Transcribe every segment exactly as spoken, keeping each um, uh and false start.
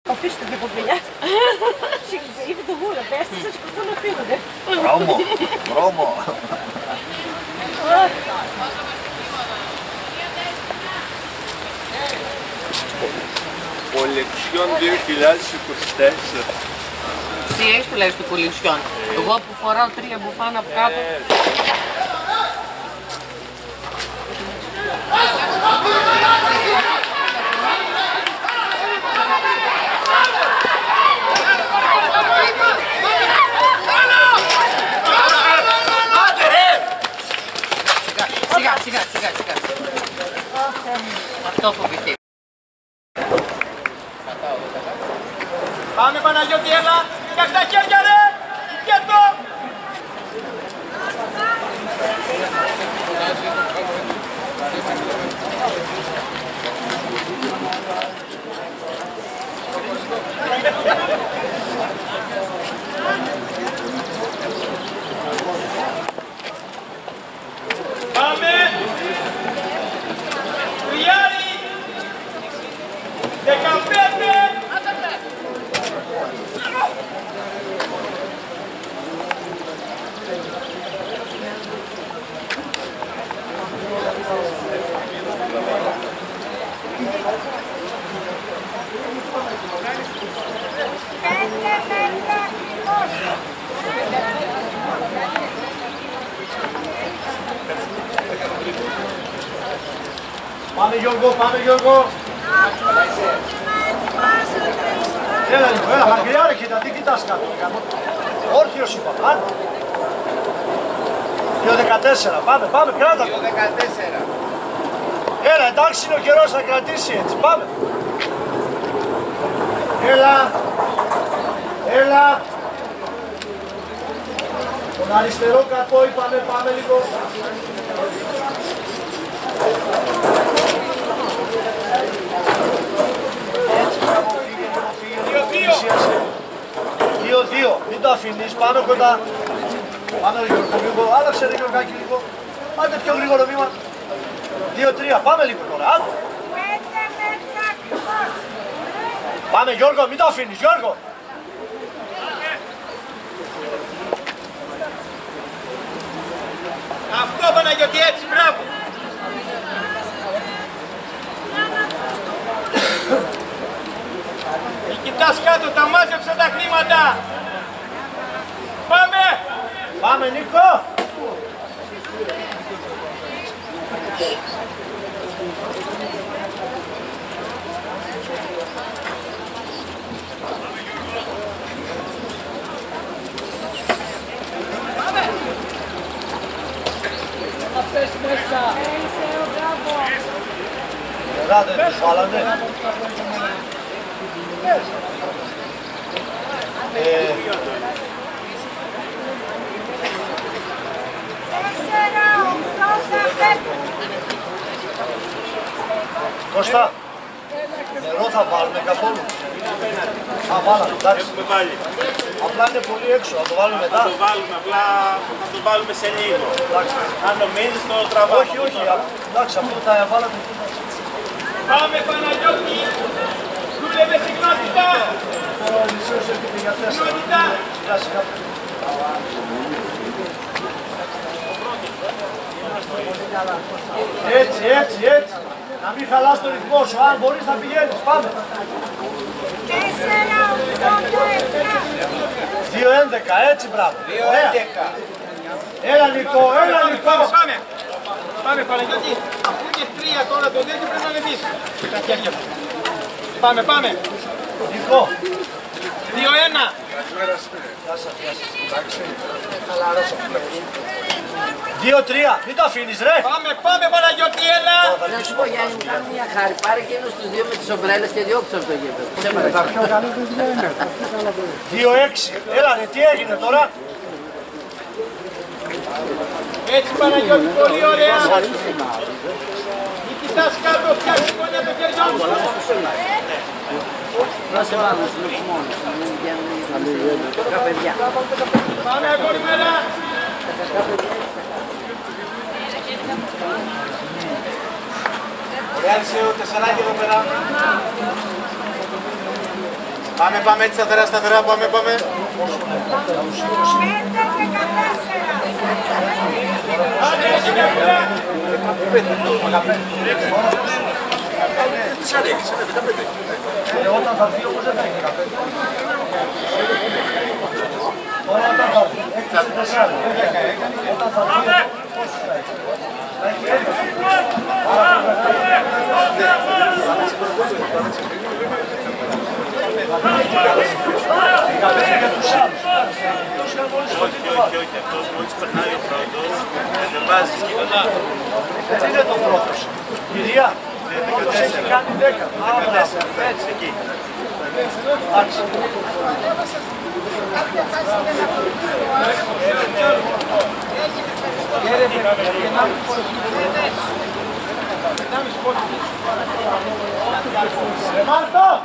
Αφήστε την κοπηλιά. Είπε το γούρο, πέστε σας και να φύγουνε. Βρώμο, βρώμο. Κολεξιόν δύο χιλιάδες είκοσι τέσσερα. Εσύ έχεις τουλάχιστον κολεξιόν. Εγώ που φοράω τρία μπουφάνα από κάτω. Σιγά, σιγά, σιγά, σιγά. Αυτό φοβηθεί. Πάμε Παναγιώτη, έλα! Φτιάξ' τα χέρια ρε! Και το! Πάμε! Τριάρι! Δεκαπέντε! Πάμε Γιώργο, πάμε Γιώργο! Έλα λίγο, έλα, μακριά ρε κοίτα, τι κοιτάς κάτω. Όρθιος είπα, άντε. δύο δεκατέσσερα, πάμε, πάμε, κράτα. δύο δεκατέσσερα. Έλα, εντάξει είναι ο καιρός να κρατήσει έτσι, πάμε. Έλα. Έλα. Τον αριστερό κατώ είπαμε, πάμε λίγο. δύο δύο, μην το αφήνεις, πάνω κοντά. Πάμε λίγο, άλλαξε λίγο κάκι λίγο. Άντε πιο γρήγορο βήμα. δύο τρία, πάμε λίγο τώρα, άντε. Πάμε Γιώργο, μην το αφήνεις, Γιώργο. Αυτό Παναγιώτη, έτσι, μπράβο. Κοιτάς κάτω, τα μάζεψε τα χρήματα. Πάμε. Πάμε Νίκο. Θα πες μέσα. Ωραία, δεν τους βάλανε. Ε... Κώστα, νερό θα βάλουμε καθόλου. Α, βάλαμε, εντάξει. Έχουμε βάλει. Απλά είναι πολύ έξω, θα το βάλουμε μετά. Θα το βάλουμε, απλά θα το βάλουμε σε λίγο. Εντάξει. Αν νομίζεις το τραβάμε. Όχι, όχι, εντάξει, αυτό θα βάλαμε. Πάμε Παναγιώτη, δούλευε συχνότητα. Ο Λυσίος έρχεται για τέσσερα. Συχνότητα. Έτσι, έτσι, έτσι. Να μην χαλάς το ρυθμό σου. Αν μπορείς να πηγαίνεις. Πάμε. δύο έντεκα, έτσι μπράβο. δύο έντεκα. Έλα Νικό, έλα Νικό. Πάμε. Πάμε Παναγιώτη. Αφού είναι τρία τώρα το τέτοιο πρέπει να ανεβείς. Τα χέρια μου. Πάμε, πάμε. Νικό. δύο ένα. Γεια σας, γεια σας. Εντάξει. Χαλαρός αυτό. δύο τρία, μην το αφήνεις ρε! Πάμε, πάμε Παναγιώτη, έλα! Να σου πω Γιάννη, μου κάνουν μια χάρη, πάρε και ένας στους δύο με τις ομπρέλες και διώξε από το γήπεδο. δύο έξι, έλα ρε, τι έγινε τώρα! Έτσι Παναγιώτη, πολύ ωραία! Μην κοιτάς κάτω, φτιάξε γωνία το χέρι μου! Να σε βάλουμε στην οξυμόνη, να μην βγαίνουν τα παιδιά. Πάμε αγόρι μέρα! Ριάννησε ο τεσσαράκι εδώ πέρα. Πάμε, πάμε έτσι σταθερά, σταθερά, πάμε, πάμε. Όταν θα έρθει όμως δεν θα έχει δεκαπέντε. Όταν θα έρθει, έξι τεσσάρι. Όταν θα έρθει, πόσους θα έχει. Θα έχει ένταση. δεκαπέντε για τους άλλους. Όχι, όχι, όχι. Αυτός μόλις περνάει ο πρώτος, δεν βάζει σκηνά. Έτσι είναι το πρώτος. Κυρία, πρώτος έχει κάνει δέκα. Έτσι, εκεί. Εντάξει. Μάρτο!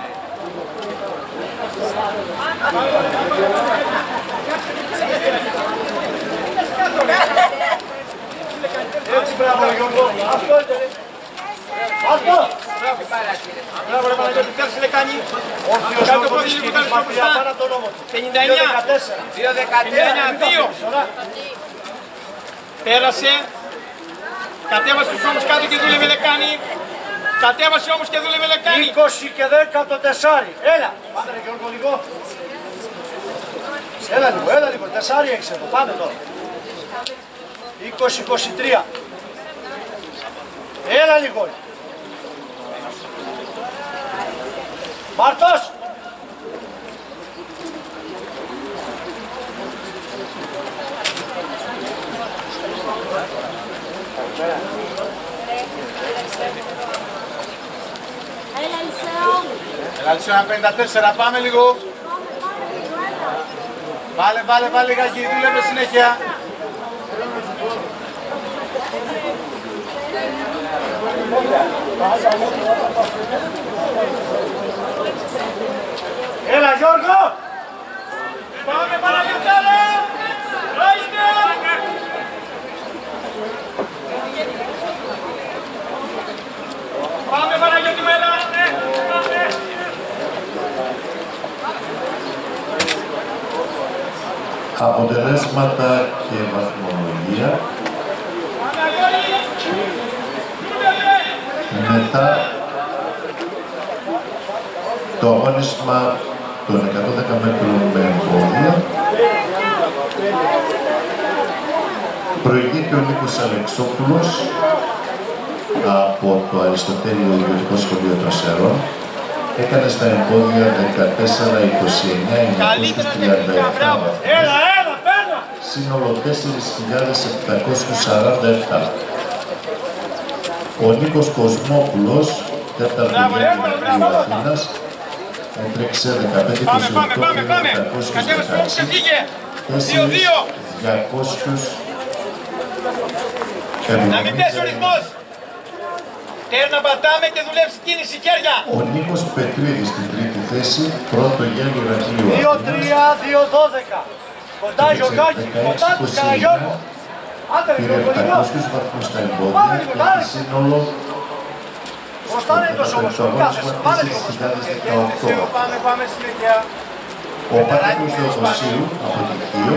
Έτσι, μπράβο, Γιώργο. Αυτό είναι. Αυτό! Μπράβο, ρε Παναγιώτη, κάτσε λεκάνη. Όρθιος Γιώργο της Κίνης, μακριά, πάνω από τον νόμο του. πενήντα εννιά. δύο δεκατέσσερα. δύο. Πέρασε. Κατέβασε τους ώμους κάτω και δούλευε λεκάνη. Κατέβασε όμως και δούλευε λεκάνη. είκοσι και δέκα το τεσάρι. Έλα. Πάμε ρε Γιώργο λίγο. Έλα λίγο, έλα λίγο. Τεσάρι έχεις εδώ. Πάμε τώρα. είκοσι είκοσι τρία. Έλα λίγο. Μάρτος. Έλα Λυσσόνα πενήντα τέσσερα, πάμε λίγο. Βάλε, βάλε, βάλε λιγάκι, δούλευε συνέχεια. Έλα Γιώργο! Πάμε Παναγιωτάρα! Ράιστε! Πάμε Παναγιώτη μέρα! Αποτελέσματα και βαθμολογία. Μετά το αγώνισμα των εκατόν δέκα μέτρων με εμπόδια προηγείται ο Νίκος Αλεξόπουλος από το Αριστοτέλειο Ιδιωτικό Σχολείο των Σερών. Έκανε στα εμπόδια δεκατέσσερα είκοσι εννέα εννιακόσια τριάντα επτά βαθμούς, σύνολο τέσσερις χιλιάδες επτακόσια σαράντα επτά. Ο Νίκος Κοσμόπουλος, τέταρτο γέννη Αθήνας, έτρεξε δεκαπέντε είκοσι οκτώ διακόσια δεκαέξι, τέσσερα διακόσια Να μην πέσει ο ρυθμός! Τέρνα πατάμε και δουλεύει κίνηση χέρια! Ο Νίκος Πετρίδης στην τρίτη θέση, πρώτο γέννη Ηρακλείου δύο Αθήνας. τρία δύο δώδεκα. Κοντά Γιωργάκη, κοντά του Καραγιώργο. Άντε ρε Πήρε Γιώργο, λίγο. επτακόσιους βαθμούς στα εμπόδια και έχει σύνολο Μπροστά είναι το σώμα σου, κάθεσαι, πάνε λίγο μπροστά. δύο χιλιάδες δεκαοκτώ. Πάμε, πάμε συνέχεια. Ο Πάτρικος Θεοδοσίου από το Κίο.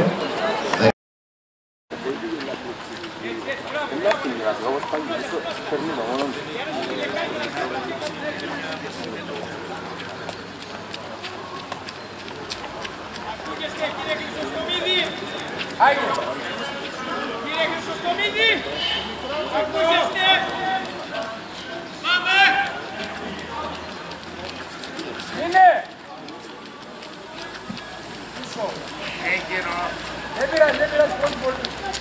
Κύριε Χρυσοστομίδη! Ακούγεστε! Πάμε! Είναι! Δεν πειράζει, δεν πειράζει, πρώτη πολύ.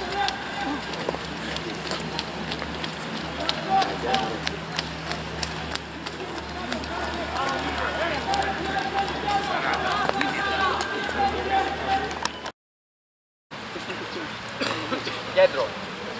Κέντρο.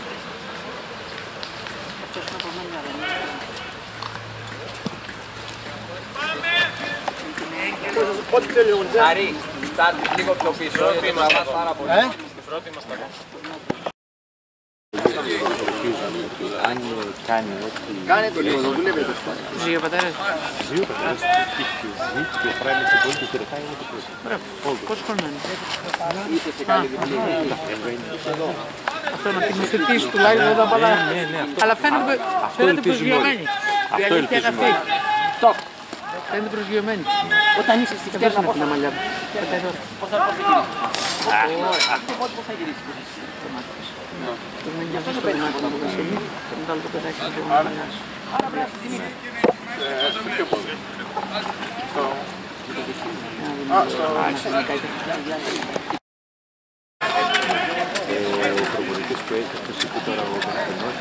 Πότε τελειώνει. Αρή, στάρτη λίγο πιο πίσω. Πρώτη μας πάρα πολύ. Ε? Πρώτη μας τα αν κάνει ό,τι... Κάνε το λίγο, το δουλεύετε. Ζει ο πατέρας. Ζει ο πατέρας, ζει και φράει με την πόλη και χαιρετάει με την πόλη. Ωραία. Πόσο χρόνο είναι? Είσαι σε καλή δουλειά. Αυτό να την υιοθετήσει τουλάχιστον όταν πάνε. Αλλά φαίνεται προσγειωμένη. Αυτό ελπίζουμε. Φαίνεται προσγειωμένη. Όταν είσαι στη Κατάρσε φτέρνα, να πει τα μαλλιά του. πώς θα γυρίσεις. Το μην νιώθεις το μάτι να το κασίλει. Και μετά το πετάξεις να το μαλλιά σου. Άρα πρέπει να στη ζημία. Ο προπονητής που έχει αυτός είπε τώρα ο Παναθηναϊκός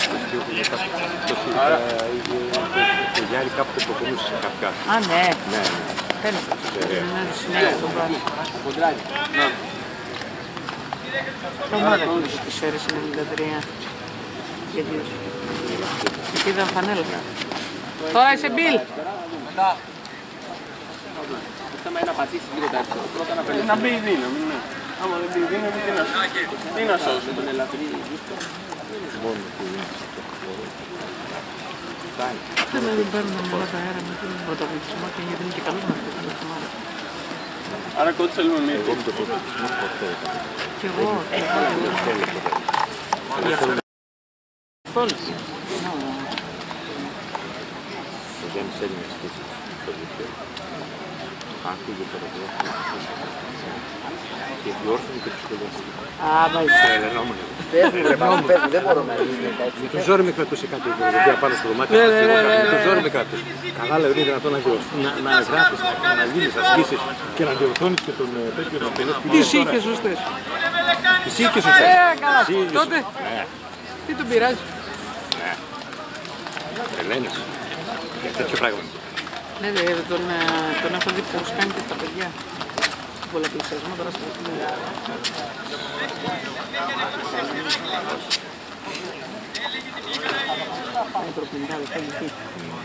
το Γιάννη κάποτε προπονούσε σε Καυκά. Α, ναι. Ναι, Θέλει. Είναι συνέχεια τον πράγμα. Το μόνο που τις ώρες είναι εβδομήντα τρία. Γιατί ήταν φανέλα. Τώρα είσαι Μπιλ. Το θέμα είναι να πατήσεις λίγο τα έξω. Πρώτα να περνήσεις. Να μπει η δύναμη, ναι. Άμα δεν μπει η δύναμη, τι να σώσει. Τον ελαφρύ γύφτο. Δεν παίρνουν όλα τα αέρα με τον πρωτοβουλισμό και γιατί είναι και καλός με αυτό το θέμα. Άρα κότ θέλουμε εμείς. Εγώ με το προπονητισμό αυτό έκανα. Κι εγώ, κι εγώ, κι εγώ. Πόλης. Ο Γιάννης Έλληνας και στο δίκτυο. Άκουγε το ραδιόφωνο και διόρθωνε και τους σχολιαστή. Α, μάλιστα. Ελενόμουν. Δεν μπορώ να γίνει έτσι. Με το ζόρι με κρατούσε κάτι για πάνω στο δωμάτιο. Με το ζόρι με κρατούσε. Καλά λέει, είναι δυνατόν να γράφεις, να γίνεις ασκήσεις και να διορθώνεις και τον τέτοιο να πενείς. Τις είχες σωστές. Τις είχες σωστές. Ε, καλά. Τότε, τι τον πειράζει. Ελένης. Τέτοιο πράγμα. Ναι, δε, τον, τον έχω δει πως κάνει και στα παιδιά. Πολλαπλησιασμό τώρα στο παιχνίδι. Πάει προπληκτά, δεν θέλει τι.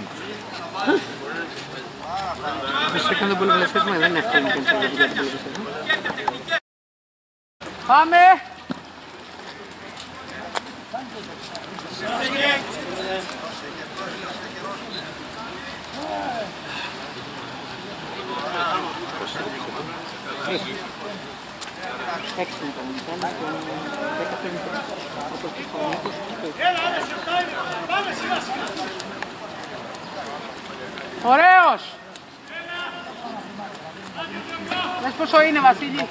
Φυσικά έκανε τον πολλαπλησιασμό, δεν είναι εύκολο να κάνεις τον πολλαπλησιασμό. Πάμε! Έξι είναι το μηδέν και δέκα πέντε όπως το χρονικός. Ωραίος! Λες πόσο είναι, Βασίλη?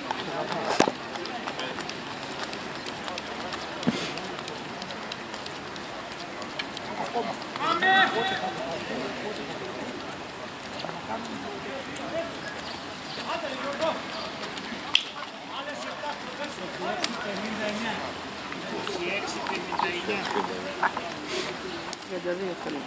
τριάντα δύο θέλει.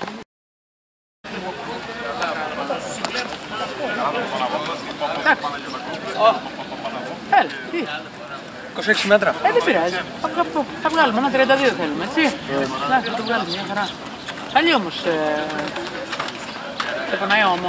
Έλα, τι. είκοσι έξι μέτρα. Ε, δεν πειράζει. Θα, θα, θα βγάλουμε ένα τριάντα δύο θέλουμε, έτσι. Εντάξει, θα το βγάλουμε μια χαρά. Καλή όμως. Ε, σε πονάει όμως.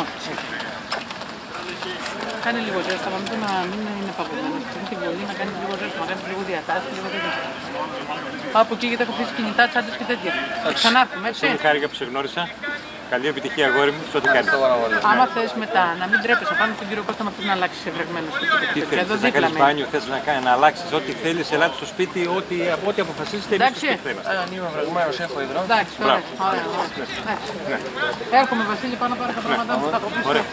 Κάνει λίγο ζέστα, αλλά μην, μην είναι παγωμένο. Κάνει τη βιολί να κάνει λίγο ζέστα, να κάνει λίγο διατάσεις, λίγο τέτοια. Πάω από εκεί γιατί έχω αφήσει κινητά, τσάντες και τέτοια. Ξανάρθουμε, έτσι. Πολύ χάρηκα που σε γνώρισα. Καλή επιτυχία, αγόρι μου, σε ό,τι κάνεις. Άμα θες μετά να μην τρέπεσαι πάνω στον κύριο Κώστα με αυτό να αλλάξεις ευρεγμένο στο σπίτι. Τι θέλεις, θες να κάνεις μπάνιο, θες να, να αλλάξεις ό,τι θέλεις, ελάτε στο σπίτι, ό,τι, ό,τι αποφασίσεις τελείως στο σπίτι θέλεις. Αν είμαι βρεγμένος, έχω υδρό. Εντάξει, ωραία, ωραία, ωραία. Έρχομαι, Βασίλη, πάνω να πάρω τα πράγματά μου, θα κοπήσω. Ωραία.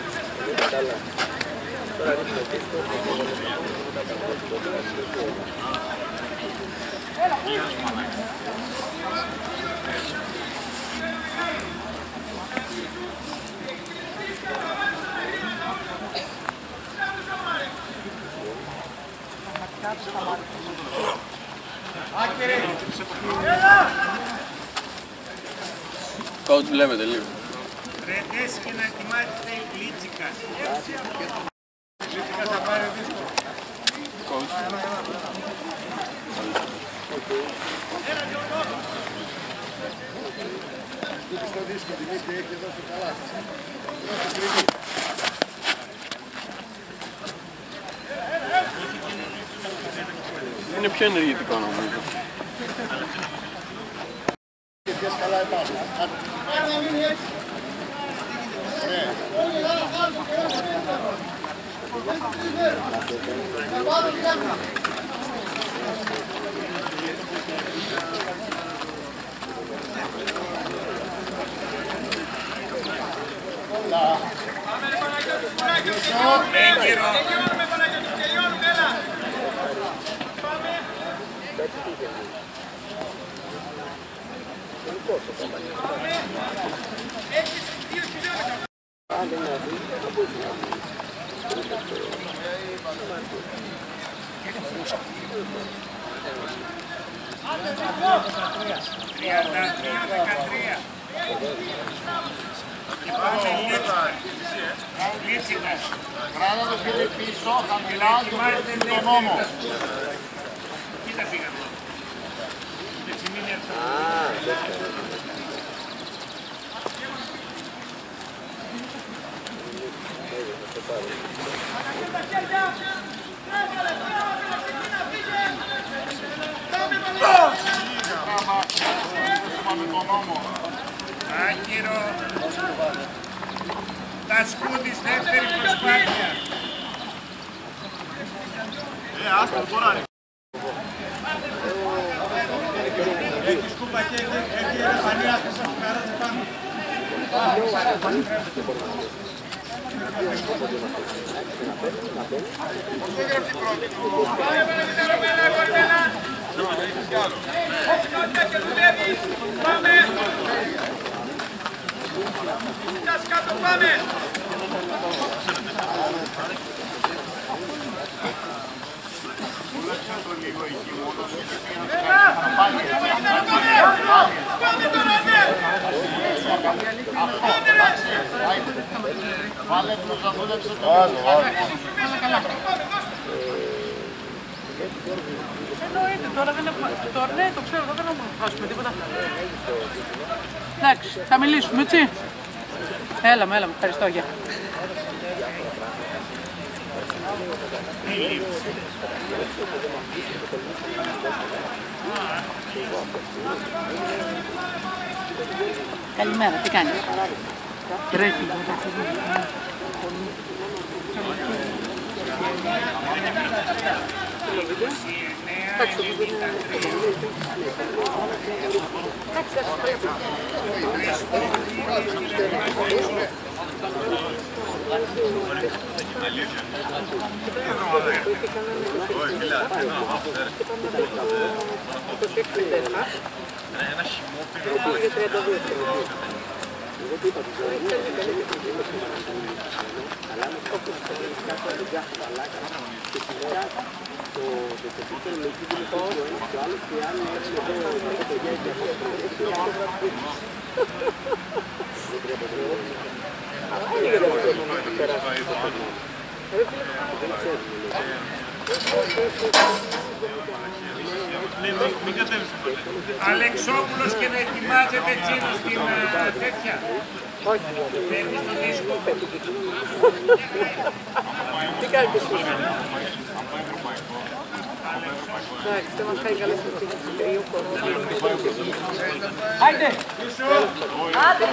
Coach βλέπετε λίγο. Ρετές και να ετοιμάζεστε η Λίτσικα. Λίτσικα θα πάρει δύσκολο. Coach. Έλα Γιώργο. Τούτος το δίσκο την είχε έχει εδώ στο καλάθι. Είναι πιο ενεργητικό νομίζω. Κράτα το χέρι πίσω, χαμηλά, τον νόμο. Κοίτα πήγα εδώ. Έτσι μην έρθω. Άκυρο. Τασκούδης, δεύτερη προσπάθεια. Ε, άστο, τώρα ρε. Έχει σκούπα και έχει ελεφανία που σας πέρασε πάνω. Πάμε! Βάλε τους να δούλεψε το άλλο. Εννοείται, τώρα δεν έχουμε... Τώρα, ναι, το ξέρω, δεν έχουμε να χάσουμε τίποτα. Εντάξει, θα μιλήσουμε, έτσι. Έλα μου, έλα μου, ευχαριστώ, γεια. Καλημέρα, τι κάνεις? Τρέχει. Αλεξόπουλος και να ετοιμάζεται Τσίνο στην τέτοια. Παίρνει στο δίσκο. Τι κάνεις εσύ? Εντάξει, δεν μας κάνει καλές κρύο κορμό. Άιντε! Άντε,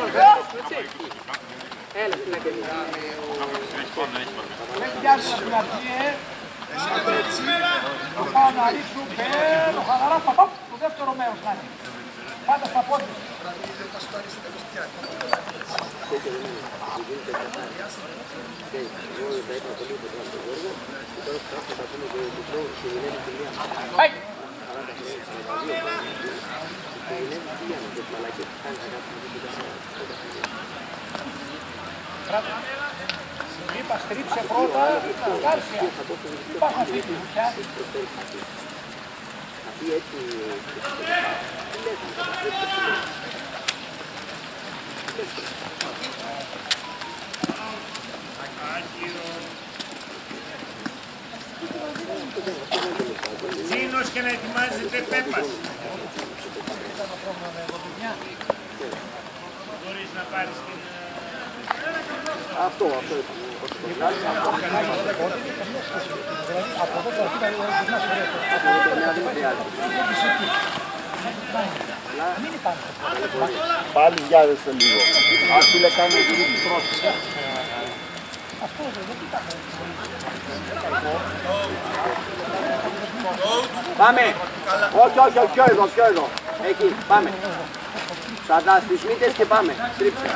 έλα, τι να κάνεις. Δεν πιάσεις στην αρχή, ε! Έτσι, το πάω να ρίξουν, παίρνω χαλαρά, παπαπ, το δεύτερο μέρος να είναι. Πάντα στα πόδια. Πάει! Είπα στρίψε πρώτα, Κάρσια. Είπα να φύγει, πια. Τσίνος και να ετοιμάζεται Πέπας. Μπορείς να πάρεις την... Αυτό, αυτό είπα. Πάλι γιάδεστε λίγο. Ας φίλε κάνει την πρώτη. Αυτό δεν υπάρχει. Πάμε. Όχι, όχι, όχι, πιο εδώ, πιο εδώ. Εκεί, πάμε. Σαντά στις μύτες και πάμε. Στρίψε.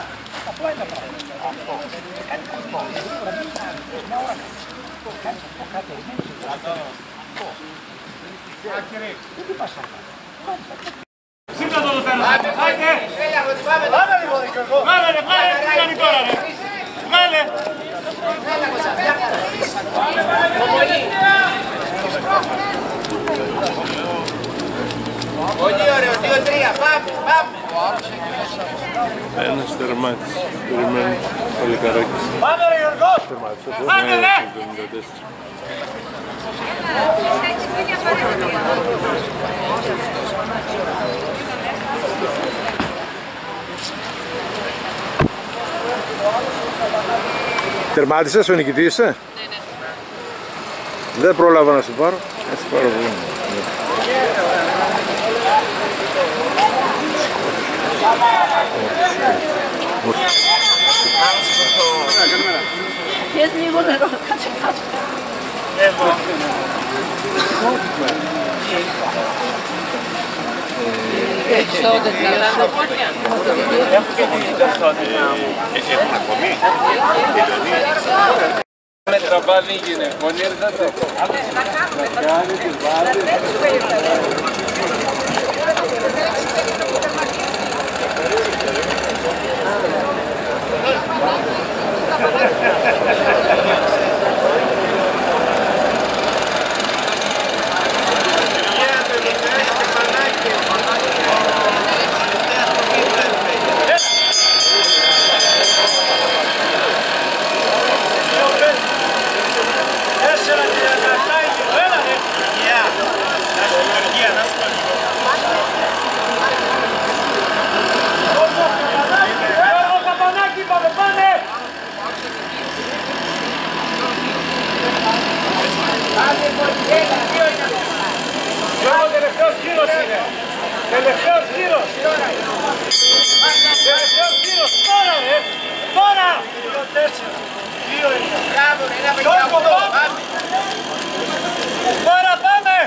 Σύμπτατο το τέλος. Πάμε λίγο, Γιώργο. Βγάλε ρε, βγάλε, τι κάνει τώρα ρε. Βγάλε. Πολύ ωραίο, δύο τρία, πάμε, πάμε. Ένας τερμάτης, περιμένει πολύ καρόκις. Πάμε ρε Γιώργο. Πάμε ρε. Τερμάτισες ο νικητής, ε? Ναι, ναι. Δεν πρόλαβα να σου πάρω. Έτσι πάρω πολύ. Πιες λίγο νερό, κάτσε κάτω. Με τραβάδι γίνε, μονή έρθα το. Γιώργο, τελευταίος γύρος είναι. Τελευταίος γύρος. Τελευταίος γύρος. Τώρα ρε. Τώρα. Δύο τέσσερα. Δύο είναι. Μπράβο, ένα παιδιά αυτό, πάμε. Τώρα πάμε.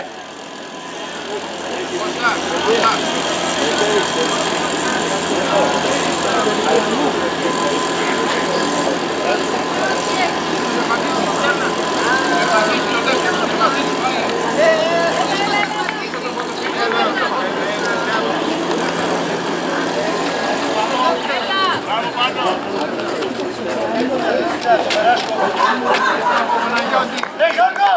Ρε Γιώργο!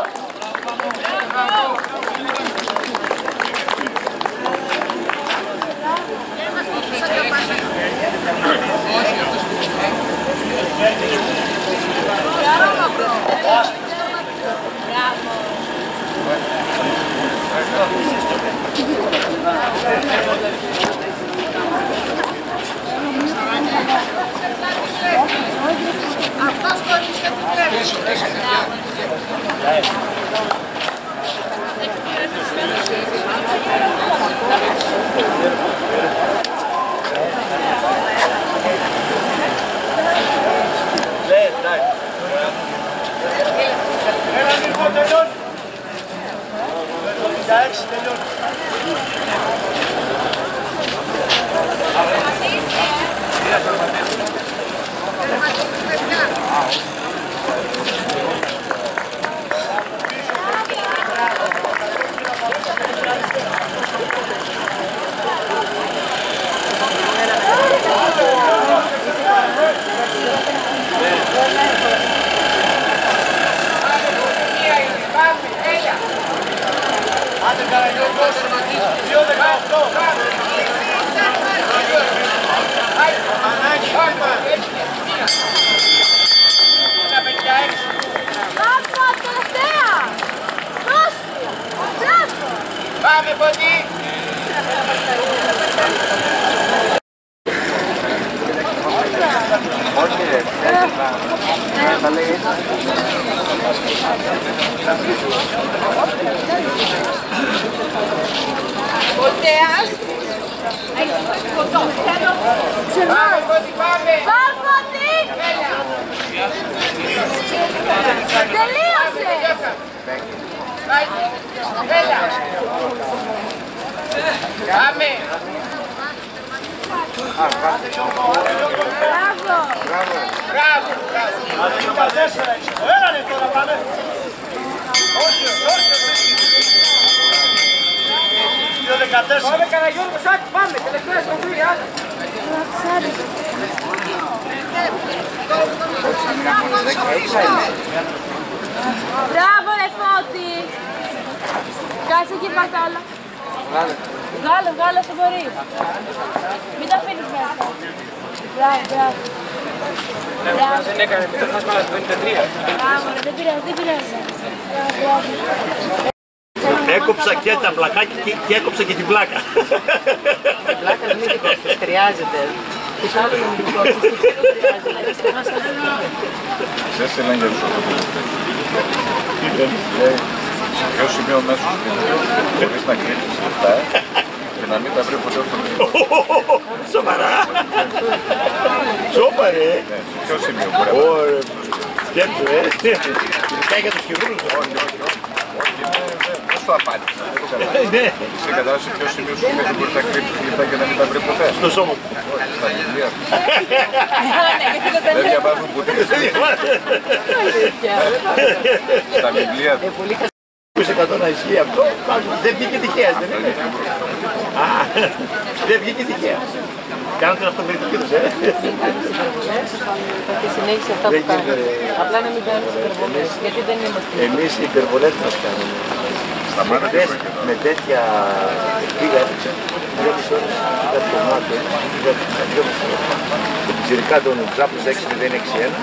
Αυτός χωρίς και του πρέπει. Ένα μήνυμα τελειώνει. εβδομήντα έξι τελειώνει. Άντε Καραγιώργος, δύο δεκαοκτώ. Ανάγκη, ένα πενήντα έξι. Πάπα, τελευταία! Δώστε! Μπράβο! Πάμε Ποντή. Ποτέας! Πάμε Ποντή, πάμε. Πάπα, τελείωσε! Πάμε! Μπράβο! Μπράβο! δεκατέσσερα έξω. Έλα ρε τώρα πάμε. Όχι, όχι, δύο δεκατέσσερα. Πάμε Καραγιώργο Σάκη, πάμε, τελευταία σκοπήρια. Μπράβο ρε Φώτη! Κάτσε εκεί πάρ' τα όλα. Βγάλε, βγάλε όσο μπορείς. Μην τα αφήνεις μέσα. Μπράβο, μπράβο. Δεν έκανε, μην το φας μάλλον το πενήντα τρία. Μπράβο, ρε, δεν πειράζει, δεν πειράζει. Έκοψα και τα πλακάκια και, και έκοψα και την πλάκα. Η πλάκα δεν είναι δικό χρειάζεται. Τους άλλους είναι δικό τους, δεν χρειάζεται. Ξέρεις τι λένε για τους ορθοπολιτές. Σε ποιο σημείο μέσω σου μπορείς να κρύψεις λεφτά και να μην τα βρει ποτέ στο μήνυμα. Σοβαρά. Σόπα ρε. Σε ποιο σημείο μπορεί. Ωραία. Σκέψου ε. Ειδικά για τους χειρούργους. Όχι, όχι, όχι. Πώς το απάντησα. Είσαι κατάλαβες σε ποιο σημείο σου δεν μπορείς να κρύψεις λεφτά και να μην τα βρει ποτέ. Στο σώμα. Όχι, στα βιβλία. Δεν διαβάζουν ποτέ. Στα βιβλία του. είκοσι εκατό να ισχύει αυτό, δεν βγήκε τυχαία, δεν είναι. Α, δεν βγήκε τυχαία. Κάνουν την αυτοκριτική τους, ε. Και συνέχισε αυτά που κάνουν. Απλά να μην κάνουν υπερβολές, γιατί δεν είμαστε. Εμείς οι υπερβολές μας κάνουμε. Με τέτοια πήγα έπαιξα, δυόμιση ώρες κάτι κομμάτι, δυόμιση ώρες. Και πιτσιρικά τον Τζάπους έξι μηδέν έξι ένα.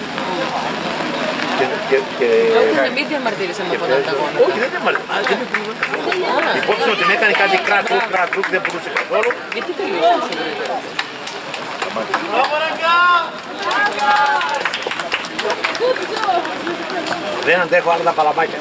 Όχι, μην διαμαρτύρεσαι με πολλά τα αγώνα. Όχι, δεν διαμαρτύρεσαι. Υπόψη ότι έκανε κάτι κράτρουκ, κράτρουκ, δεν μπορούσε καθόλου. Γιατί τελείωσε. Δεν αντέχω άλλα τα παλαμάκια.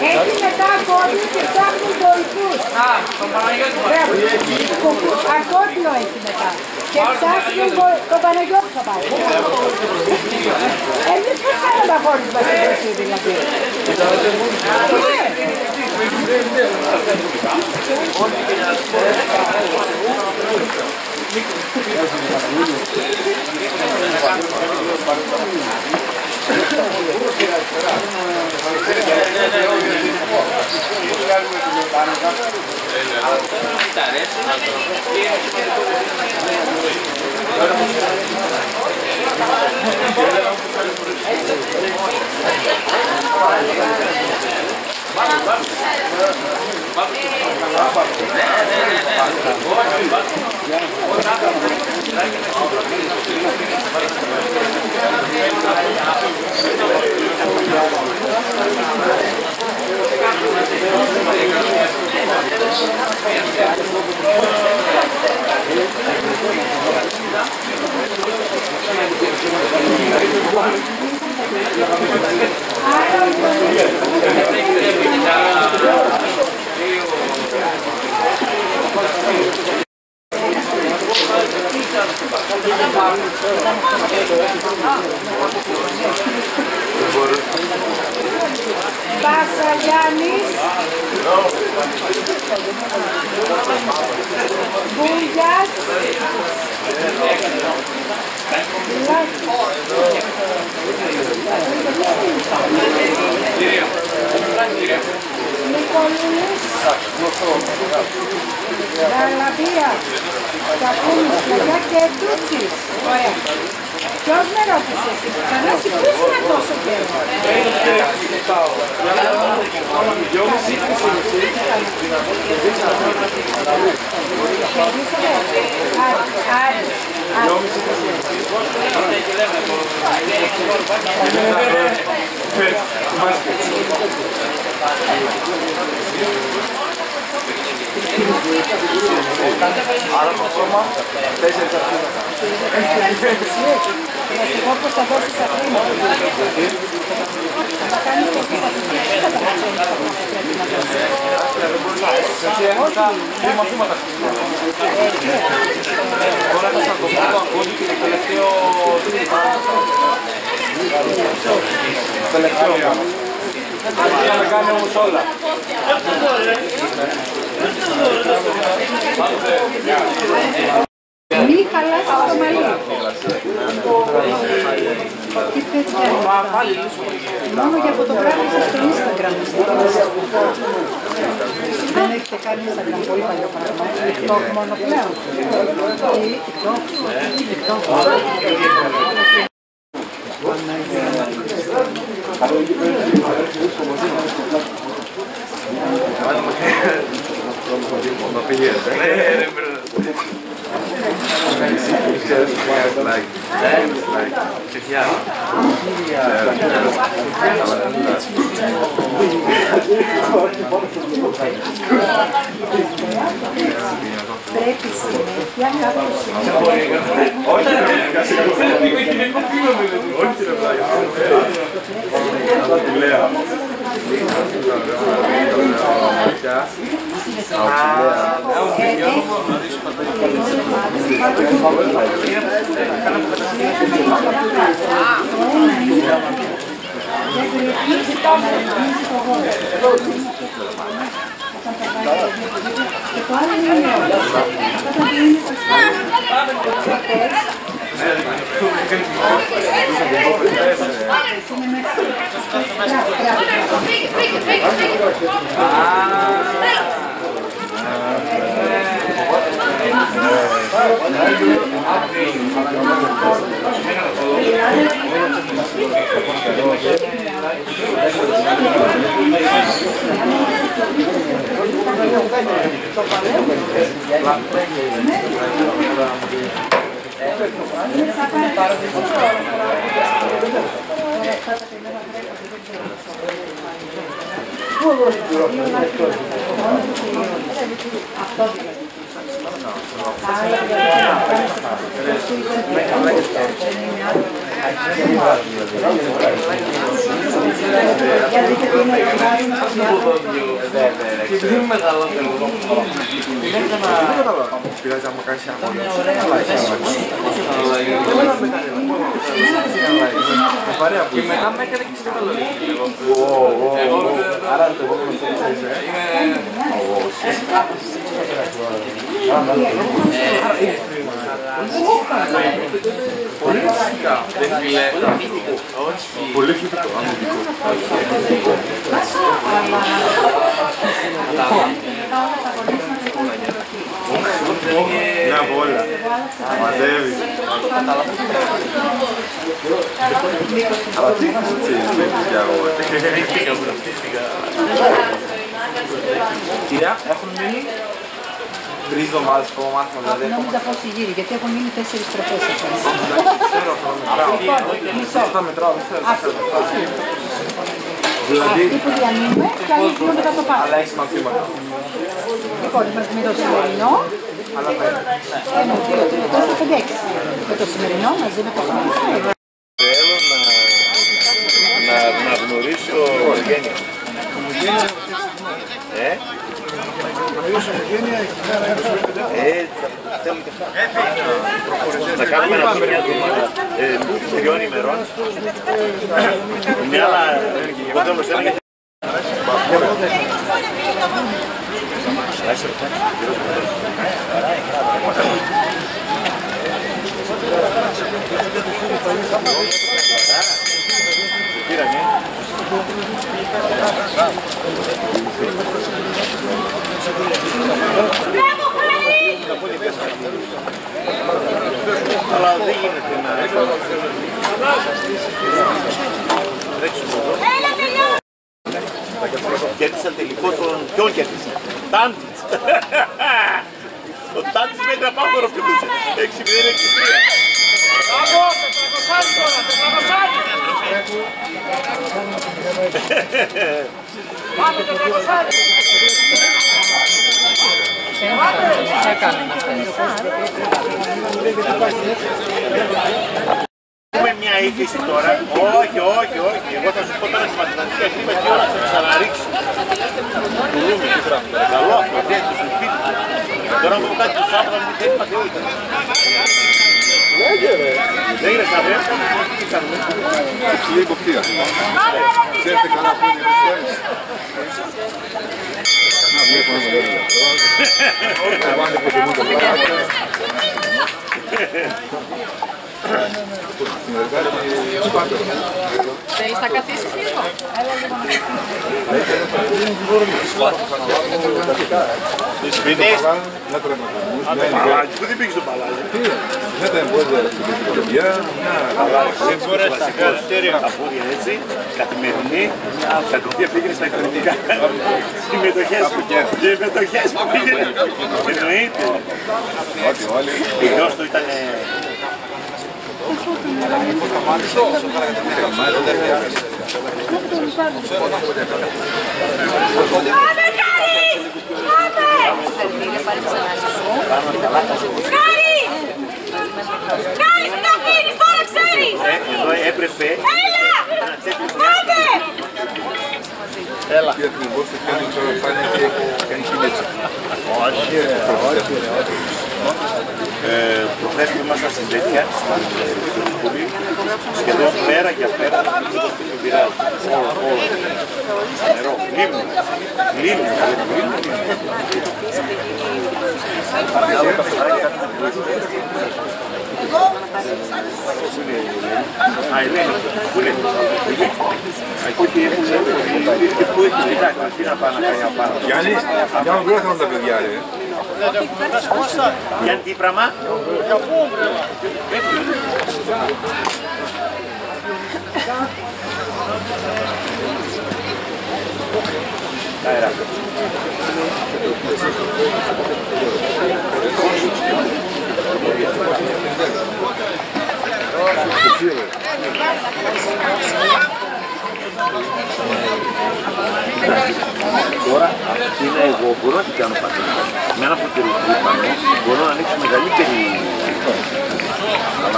Έχει μετά κόντιο και ψάχνουν βοηθούς. Α, τον Παναγιώτη μας. Ακόντιο έχει μετά. Και ψάχνουν τον Παναγιώτη θα πάει. Εμείς πώς κάνουμε τα χώρες μας στην Ρωσία δηλαδή. Βασαγιάννης, Μπούλιας, Νικολούλης, Γαλαβία, Καπούλης, Λαγιά και Τούτσης. Ωραία. Ποιος με ρώτησε εσύ, Θανάση, ποιος είναι τόσο καιρό. Άρα το σώμα, τέσσερις αρχήματα. Να σου πω πως θα δώσεις τα χρήματα. Θα κάνεις και εσύ θα τα Δύο μαθήματα. Τώρα θα σας το πω το ακόμη και το τελευταίο... Τελευταίο. Αν να κάνει όμως όλα. Μη χαλάσεις το μαλλί. Τι τέτοια είναι. Μόνο για φωτογράφηση στο Instagram. Δεν έχετε κάνει Instagram, πολύ παλιό πράγμα. TikTok μόνο πλέον. TikTok. Πρέπει συνέχεια κάποιος και το άλλο είναι όταν είναι το αυτό Και δεν μεγαλύτερο. Πειράζει άμα κάνεις αγώνες. Και μετά με έκανε και σκαταλόγηση. Άρα το επόμενο αυτό που θες, πολύ φυσικά. Πολύ φυσικά. Μια βόλα. Μαζεύεις. Αλλά τι βλέπεις για εγώ. Κυρία, έχουν μείνει τρεις εβδομάδες από μάθημα δηλαδή. Νόμιζα πόσοι γύροι, γιατί έχουν μείνει τέσσερις τροφές. Ξέρω, θα μετράω. Αυτοί που διανύουμε και άλλοι γίνονται κάτω πάνω. Αλλά έχεις μαθήματα. Λοιπόν, με το σημερινό, ένα, δύο, τρία, τέσσερα, πέντε, έξι. Με το σημερινό, μαζί με το σημερινό. Θέλω να, να γνωρίσω Γένεια. Ε? Ε, θέλω και αυτά. Θα κάνουμε ένα μια εβδομάδα τριών ημερών. Μια άλλα, εγώ θέλω σε έλεγα. Αλλά δεν γίνεται να κέρδισαν τελικό τον... Ποιον κέρδισαν? Τάντιτς! Ο Τάντιτς μέτρα πάχορο φτιούχησε. έξι μηδέν έξι τρία. Μπράβο! Τετρακοσάρι τώρα! Τετρακοσάρι! Πάμε τετρακοσάρι! Έχουμε μια ύφεση τώρα. Όχι, όχι, όχι. Εγώ θα σου πω τώρα στη μαθηματική ακρίβεια τι ώρα θα ξαναρίξω. Καλό αυτό, έτσι, στο σπίτι. Τώρα μου κάτι το Σάββατο δεν είπατε όχι. Δεν είναι σαν βέβαια. Τι κάνουμε. Υψηλή υποκτία. Ξέρετε καλά που είναι οι χριστιανές. Να βλέπω ένα βέβαια. Αβάνε που τιμούν το πράγμα. Θα καθίσεις λίγο. Σπίτες. Πού δεν πήγες στο παλάζι. Δεν τα εμπόδια στην παιδιά. Δεν μπορείς να συγχαρητήρια. Τα πόδια έτσι, καθημερινή, κατευθείαν πήγαινε στα εκπαιδευτικά. Οι μετοχές που οι μετοχές που πήγαινε. Εννοείται. Ο γιος του ήταν... Πάμε Κάρι! Κάρι! Κάρι, μην τα αφήνεις, τώρα ξέρεις! Εδώ έπρεπε... Έλα! Πάμε! Έλα. Τι ακριβώς θα κάνει τώρα πάνε και κάνει κινήτσα. Όχι ρε, όχι ρε, όχι. Προχθές που ήμασταν στην τέτοια, στο σχολείο, σχεδόν πέρα για πέρα, δεν πειράζει. Νερό, λίμνη, λίμνη, Α, η Ελένη, πού είναι, πού είναι, τι να πάνε να κάνει απάνω. Γιάννη, για να βρεθούν τα παιδιά ρε. Γιάννη, τι πράγμα. Αέρα. Τώρα είναι εγώ, μπορώ να την κάνω πάντα. Με ένα φωτεινό πάνω μπορώ να ανοίξω μεγαλύτερη... Αλλά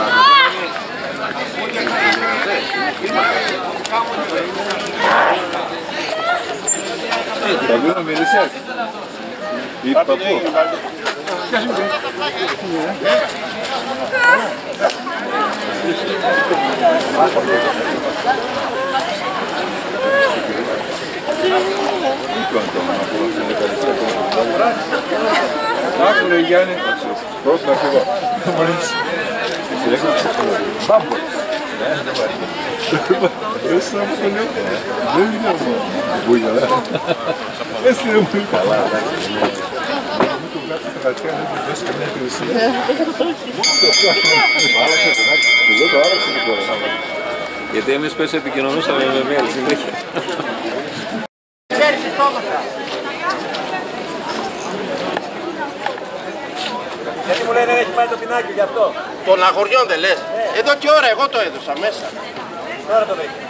δεν είναι... Παππού να μίλησες. Ή παππού. Άκου ρε Γιάννη, πώς να φύγω. Μπάμπο. Εσύ να μου το λέω. Δεν είναι όμως. Μπούγια, δε. Εσύ είναι πολύ καλά. Μην το βγάλεις στα χαρτιά, δεν το δώσεις καμία υπηρεσία. Άλλαξε τον άκρη. Εγώ το άλλαξε την κόρη. Γιατί εμείς πες επικοινωνούσαμε με mail συνέχεια. Γιατί μου λένε έχει πάει το πινάκι γι' αυτό. Των αγοριών δεν λες. Ε. Εδώ και ώρα εγώ το έδωσα μέσα. Τώρα το δέχει.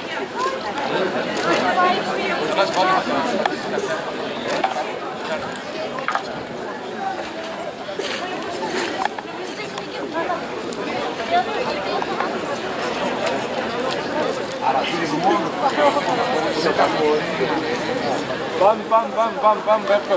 Bam, bam, bam, bam, bam, bam,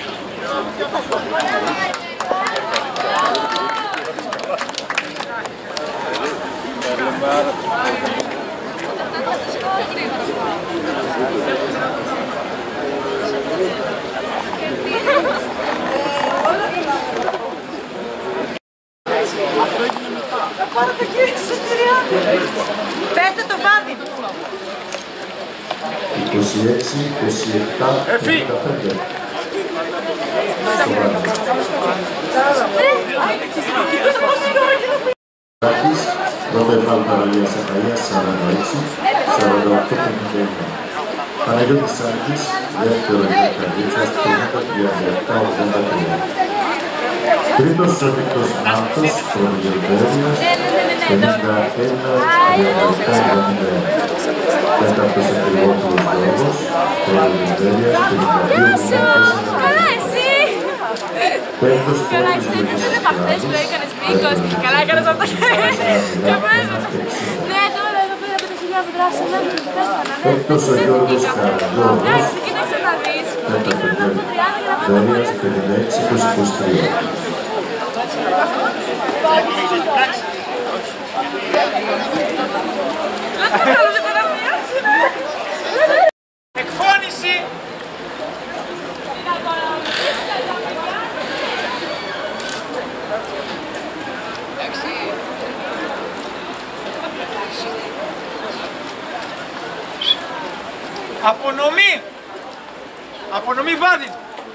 Θα πάρω το κύριο Σωτηριάδη. Πέστε το βάδι. είκοσι έξι, είκοσι επτά, δεκαπέντε. Σάκης, πρώτο εφάλ παραλίας Αχαΐας, σαράντα έξι, σαράντα οκτώ πενήντα εννέα. Παναγιώτης Σάκης, δεύτερο εφάλ Καρδίτσας, πενήντα τριάντα επτά ογδόντα τρία. Τρίτος Σωτικός Μάρτος, πρώτο Γερμπέρνιος, πενήντα ένα τριάντα επτά εβδομήντα ένα. Τέταρτος Εκκληγόπουλος Γιώργος, πρώτο Γερμπέρνιος, πενήντα δύο εβδομήντα τέσσερα. Πέμπτος Πόντος Γερμπέρνιος, καλά έκανες αυτό και ναι, τώρα εδώ πέρα πέντε χιλιάδες δράση, ναι, πέστανα, ναι. Έκτος ο Γιώργος Καραγιώργος, Εντάξει, κοίταξε να δεις. τέταρτο Γερμπέρνιος, πενήντα έξι είκοσι είκοσι τρία. Εκφώνηση. Απονομή. Απονομή βάδι.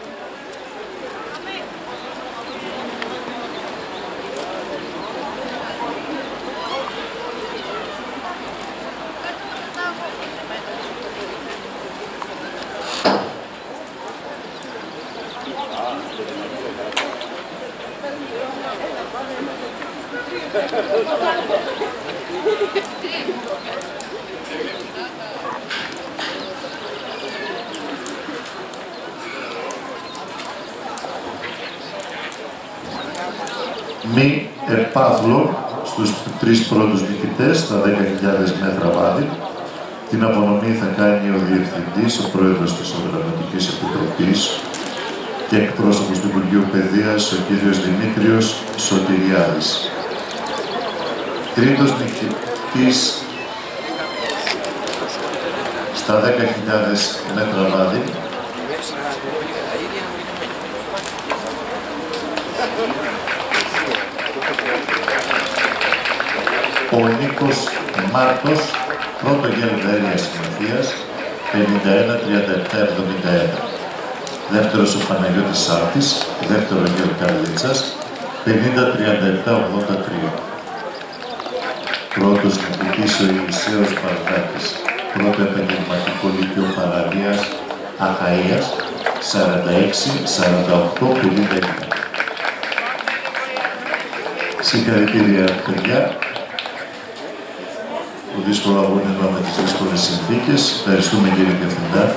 Μη Ερπάθλο στους τρεις πρώτους νικητές στα δέκα χιλιάδες μέτρα βάδι. Την απονομή θα κάνει ο Διευθυντής, ο Πρόεδρος της Οργανωτικής Επιτροπής και εκπρόσωπος του Υπουργείου Παιδείας, ο κύριος Δημήτριος Σωτηριάδης. Τρίτος νικητής στα δέκα χιλιάδες μέτρα βάδι. Ο Νίκος Μάρκος, πρώτο γελβέρια συμμετίας, πενήντα ένα τριάντα επτά εβδομήντα ένα. Δεύτερος ο Παναγιώτης Σάρτης, δεύτερο γελ Καρλίτσας, πενήντα τριάντα επτά ογδόντα τρία. Πρώτος νικητής ο Ηλυσέος Παρδάκης, πρώτο επαγγελματικό λύκειο Παραλίας Αχαΐας, σαράντα έξι σαράντα οκτώ πενήντα εννέα. Συγχαρητήρια παιδιά. Το δύσκολο αγώνισμα με τις δύσκολες συνθήκες. Ευχαριστούμε κύριε Διευθυντά.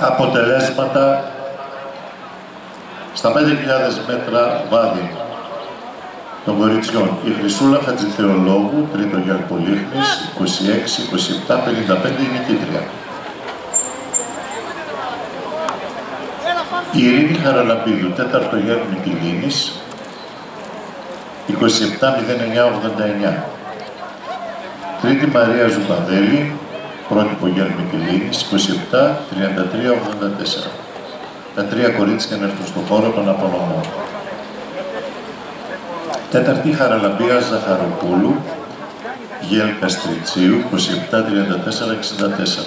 Αποτελέσματα στα πέντε χιλιάδες μέτρα βάδι των κοριτσιών. Η Χρυσούλα Χατζηθεολόγου, τρίτο γέρ Πολύχνης, είκοσι έξι είκοσι επτά πενήντα πέντε η νικήτρια. Η Ειρήνη Χαραλαμπίδου, τέταρτο γέρ Μυτιλίνης, είκοσι επτά μηδέν εννιά ογδόντα εννιά. Τρίτη Μαρία Ζουμπαδέλη, πρότυπο γέρ Μυτιλίνης, είκοσι επτά τριάντα τρία ογδόντα τέσσερα. Τα τρία κορίτσια να έρθουν στον χώρο των απονομών. Τέταρτη Χαραλαμπία Ζαχαροπούλου, γέλ Καστριτσίου, είκοσι επτά τριάντα τέσσερα εξήντα τέσσερα.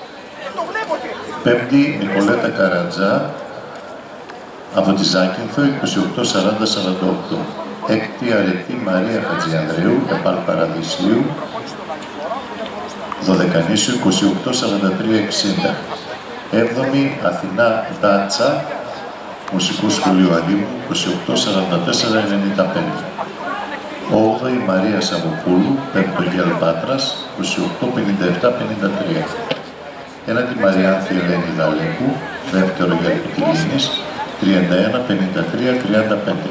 Πέμπτη Νικολέτα Καρατζά, από τη Ζάκυνθο, είκοσι οκτώ σαράντα σαράντα οκτώ. Έκτη Αρετή Μαρία Χατζιανδρέου, Επάλ Παραδεισίου, Δωδεκανήσου, είκοσι οκτώ σαράντα τρία εξήντα. Έβδομη Αθηνά Δάτσα, Μουσικού Σχολείου Αλήμου, είκοσι οκτώ σαράντα τέσσερα ενενήντα πέντε. Όγδοη Μαρία Σαββοπούλου, πέμπτο γέλ Πάτρας, είκοσι οκτώ πενήντα επτά πενήντα τρία. Ένατη Μαριάνθη Ελένη Δαλέκου, δεύτερο γέλ Πιτιλίνης, τριάντα ένα πενήντα τρία τριάντα πέντε.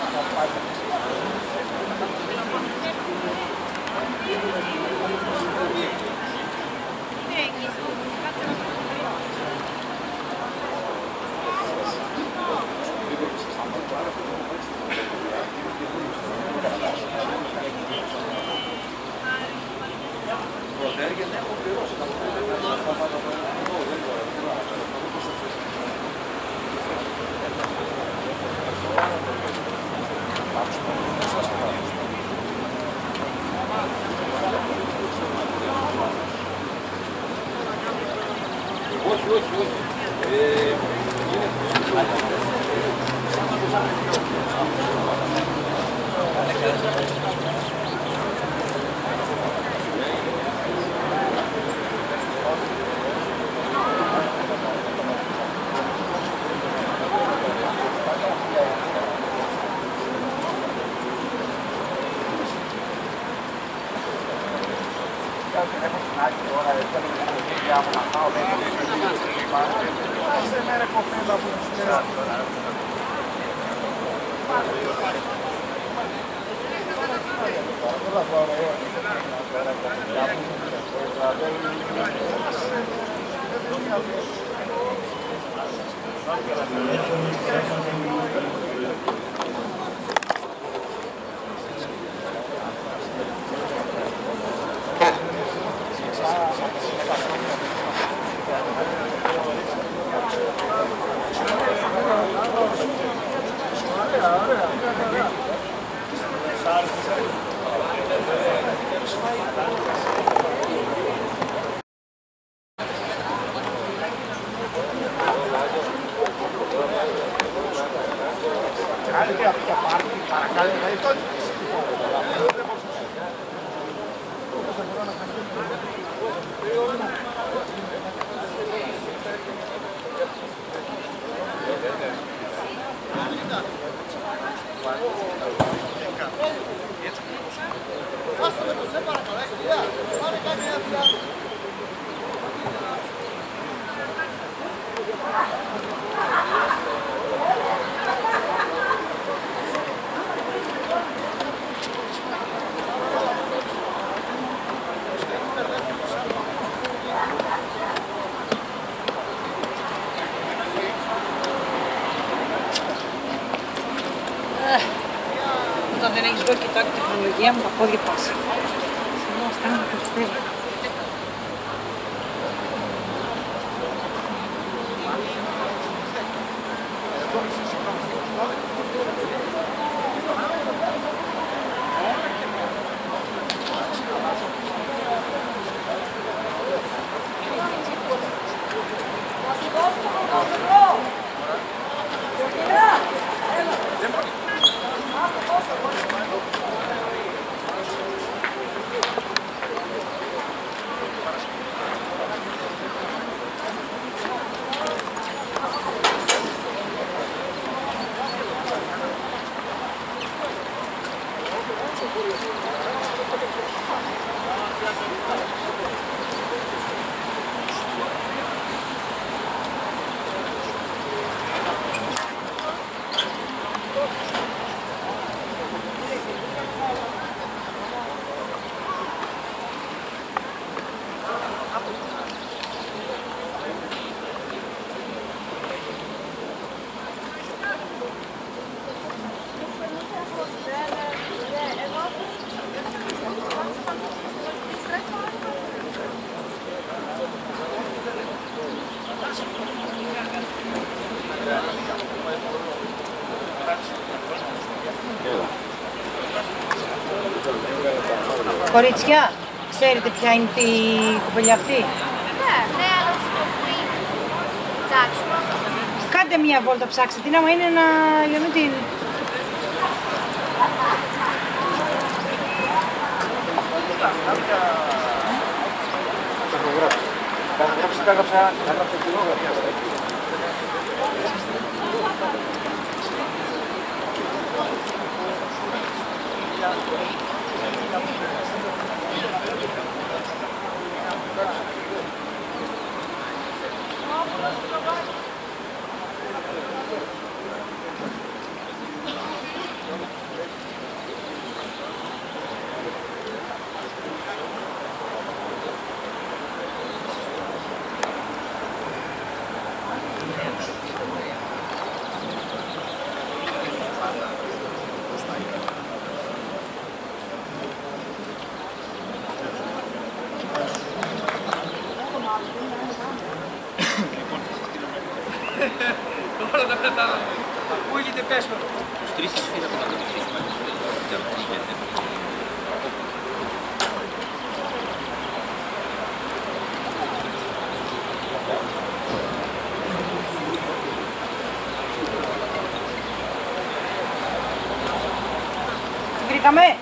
Όταν δεν έχεις δω κοιτάξει τη τεχνολογία μου, τα πόδια πάση. Σήμερα στάνει το στέλνει. Κορίτσια, ξέρετε ποια είναι η κοπελιά αυτή? Ναι, ναι, αλλά στο πριν ψάξουμε. Κάντε μία βόλτα, ψάξτε την, άμα είναι να... για να την... Όλα τα πετάω. Ακούγεται πέσμα. Τους τρεις θα στείλαμε να το ψήσουμε. Βρήκαμε.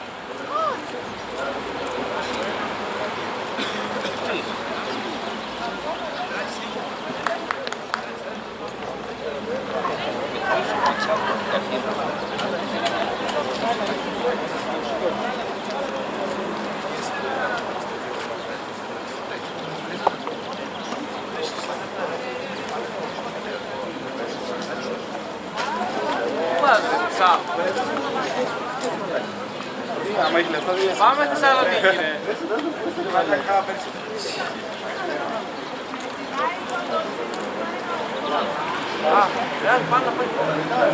Άμα έχει λεφτά, πάμε στη Θεσσαλονίκη, ρε. Α, ρε, πάμε να πάει.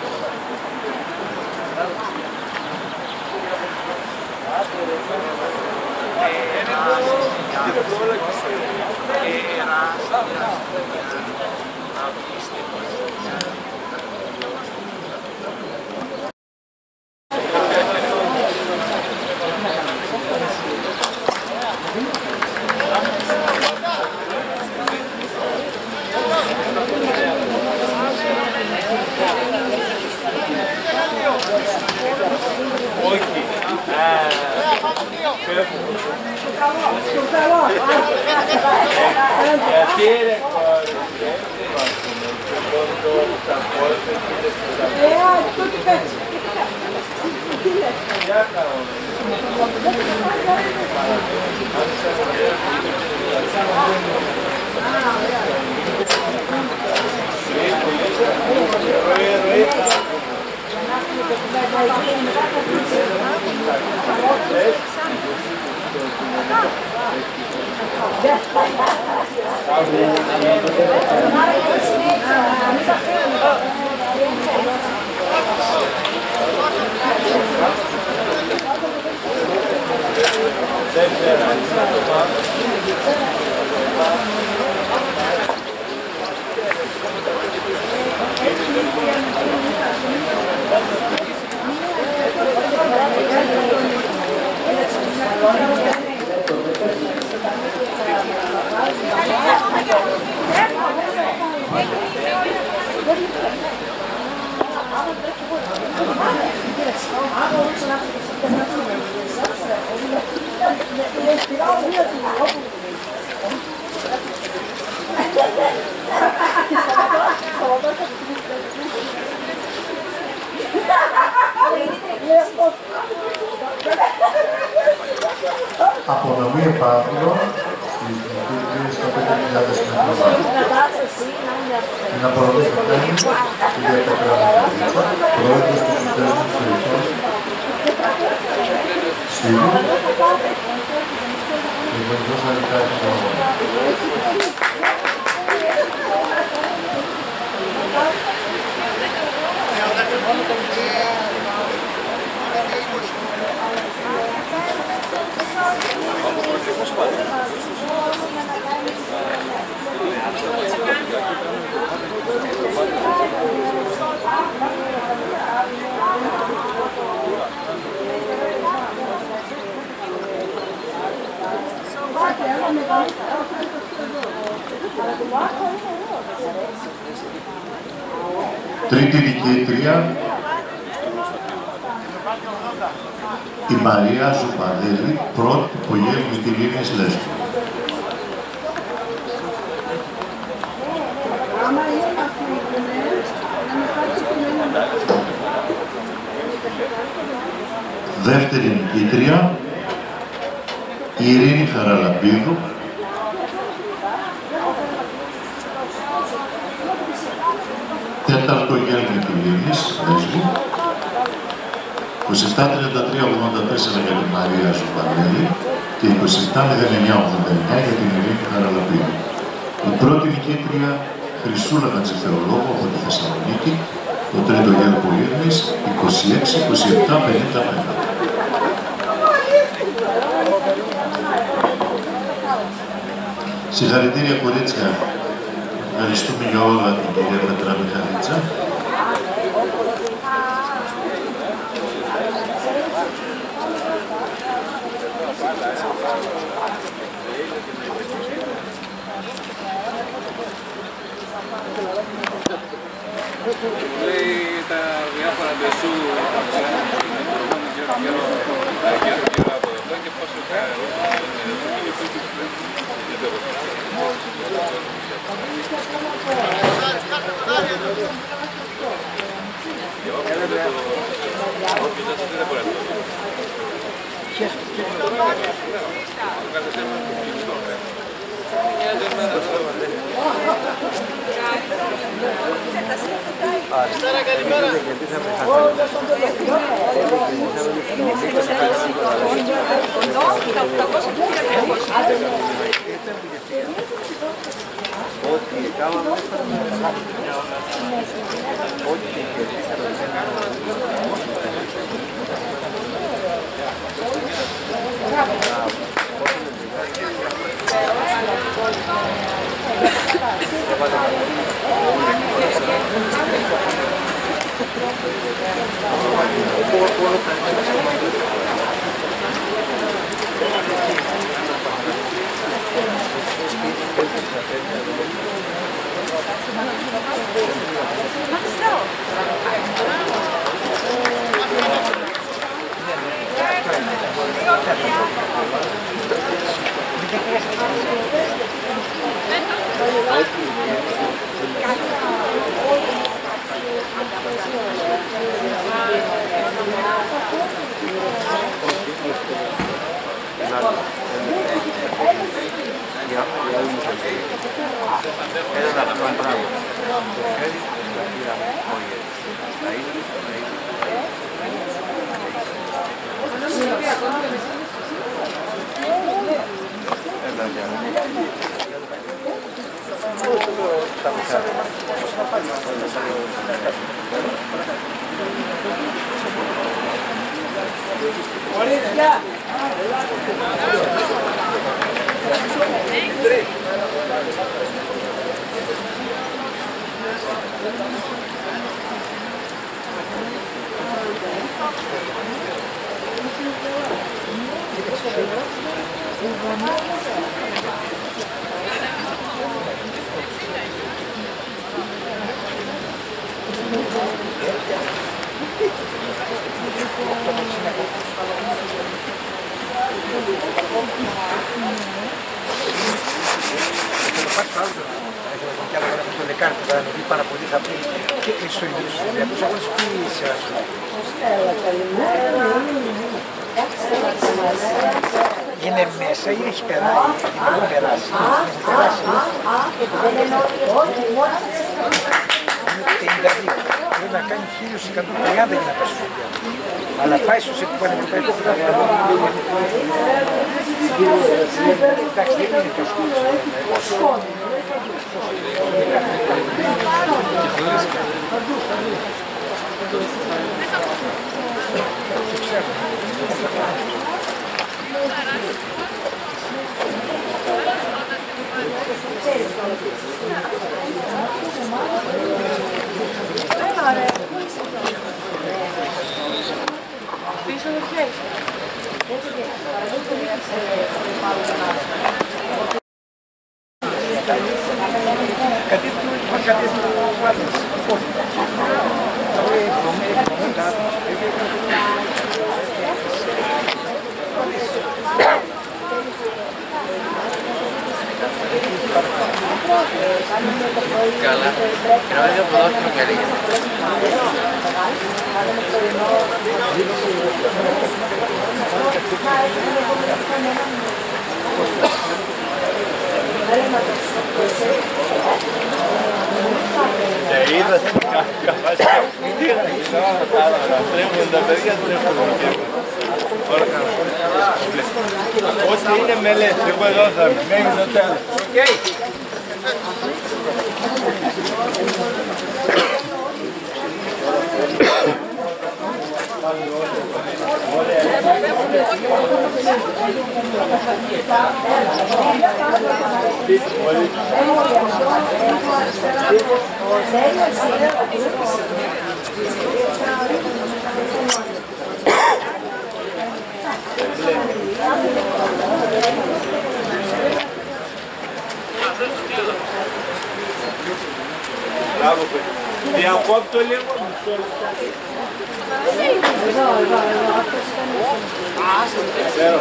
Απονομή επάνωλων στις νικήτριες στα πέντε χιλιάδες μέτρα βάθος. Την απονομή θα κάνει η Διακατρανική πρόεδρος του Συνδέσμου Περιοχών Στήλου και βοηθός Αρικάκης Αγώνα. Τρίτη νικήτρια, η Μαρία Ζουπανέλη, πρώτη που γέννη τη Λίμνης Λέσβου. Δεύτερη νικήτρια, η Ειρήνη Χαραλαμπίδου, τέταρτο γέννη τη Λίμνης Λέσβου. είκοσι επτά τριάντα τρία ογδόντα τέσσερα για την Μαρία Ζουμπανέλη και είκοσι επτά μηδέν εννιά ογδόντα εννιά για την Ειρήνη Χαραλαπίδη. Η πρώτη νικήτρια Χρυσούλα Χατζηθεολόγου από τη Θεσσαλονίκη, το τρίτο Γιάννη Πολύρνης, είκοσι έξι είκοσι επτά πενήντα πέντε. Συγχαρητήρια κορίτσια, ευχαριστούμε για όλα την κυρία Πετρά Μιχαλίτσα. Λέει τα διάφορα ντεσού από εδώ και πόσο Καλησπέρα, καλημέρα. Είναι μέσα ή έχει περάσει, είναι περάσει, έχει περάσει. Είναι πενήντα δύο, πρέπει να κάνει χίλια εκατόν τριάντα για να πέσει στο πιάνο. Αλλά πάει στο πανευρωπαϊκό πρωτάθλημα. Εντάξει, δεν είναι τόσο. Πίσω το χέρι. Κάτι του υπάρχει κάτι του άλλος. Καλά. Και να βάλει το ποδόσφαιρο καλή. Και είδα την καφάσια. Τρέχουν τα παιδιά, τρέχουν. Ό,τι είναι μελές, εγώ εδώ θα είμαι. Μένει το τέλος. Bravo, pues. Διακόπτω λίγο. Εδώ, εδώ, εδώ. Ξέρω.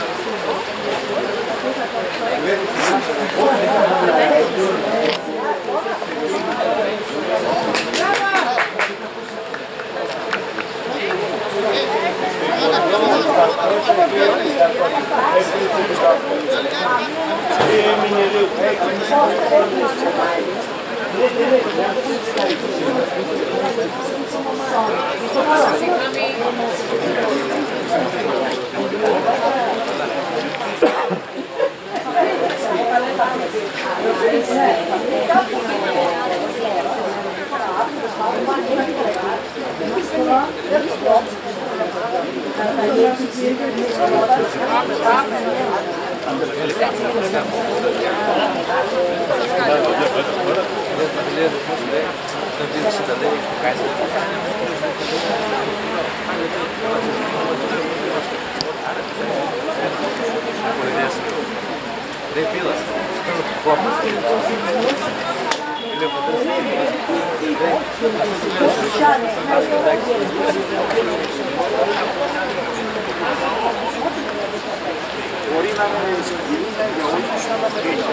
Μπορεί να είναι συγκεκριμένα για όλους, αλλά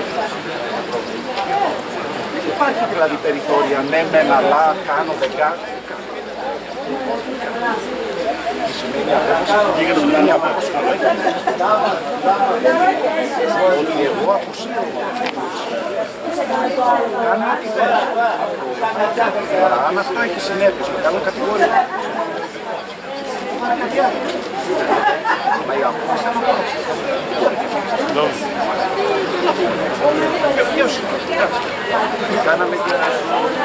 δεν υπάρχει δηλαδή περιθώρια, ναι, μεν, αλλά, κάνω, δεν κάνω. Σημαίνει απόφαση ότι εγώ αποσύρω. Κάνω ό,τι θέλω. Αν αυτό έχει συνέπειες με καλό κατηγορία. Μα η απόφαση είναι απόφαση. Ποιος είναι. Κάναμε και ένα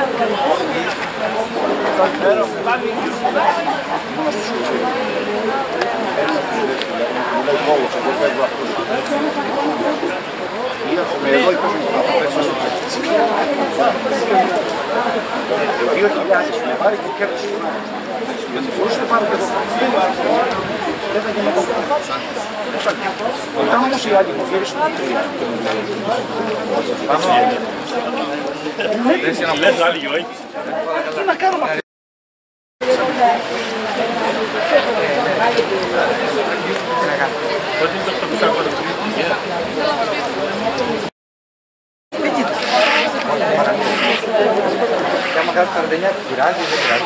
ήμουν στο σχολείο. Μου λέει πόλος, εγώ φεύγω αυτός. Ήρθαμε εδώ, είπαμε να πέσω στο πέστης. δύο χιλιάδες με πάρει και κέρδισε. Μπορούσε να πάρει και εδώ. Δεν θα γίνει εδώ. Όταν όμως οι άλλοι μου γύρισαν το τρία. Λες άλλοι όχι. Τι να κάνω με αυτό. Και άμα κάνω σαράντα εννιά πειράζει, δεν πειράζει.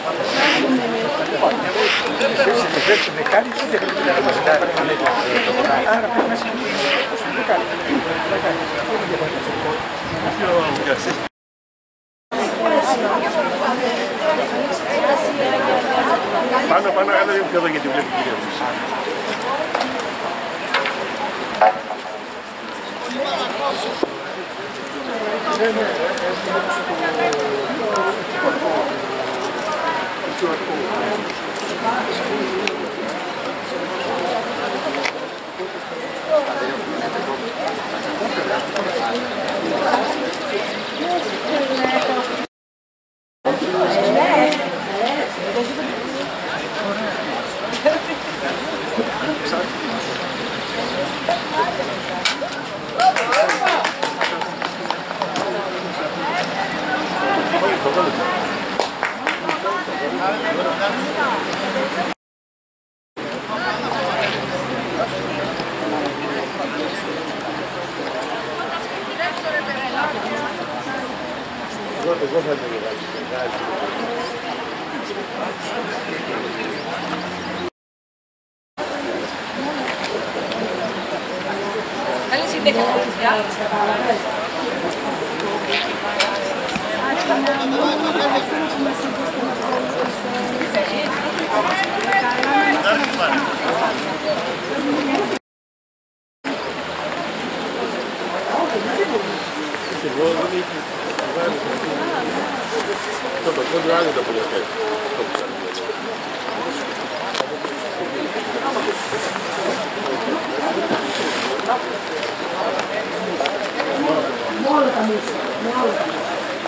Σε με κάνει, δεν πρέπει να μας κάνει. Άρα πρέπει να συνεχίσει. Δεν κάνει. Πάμε, πάμε να κάνουμε πιο εδώ γιατί βλέπει η κυρία μας. Εγώ θα το Καλή συνέχεια. κάνει τα πουλιακά. Με όλα τα μίση, με όλα τα μίση.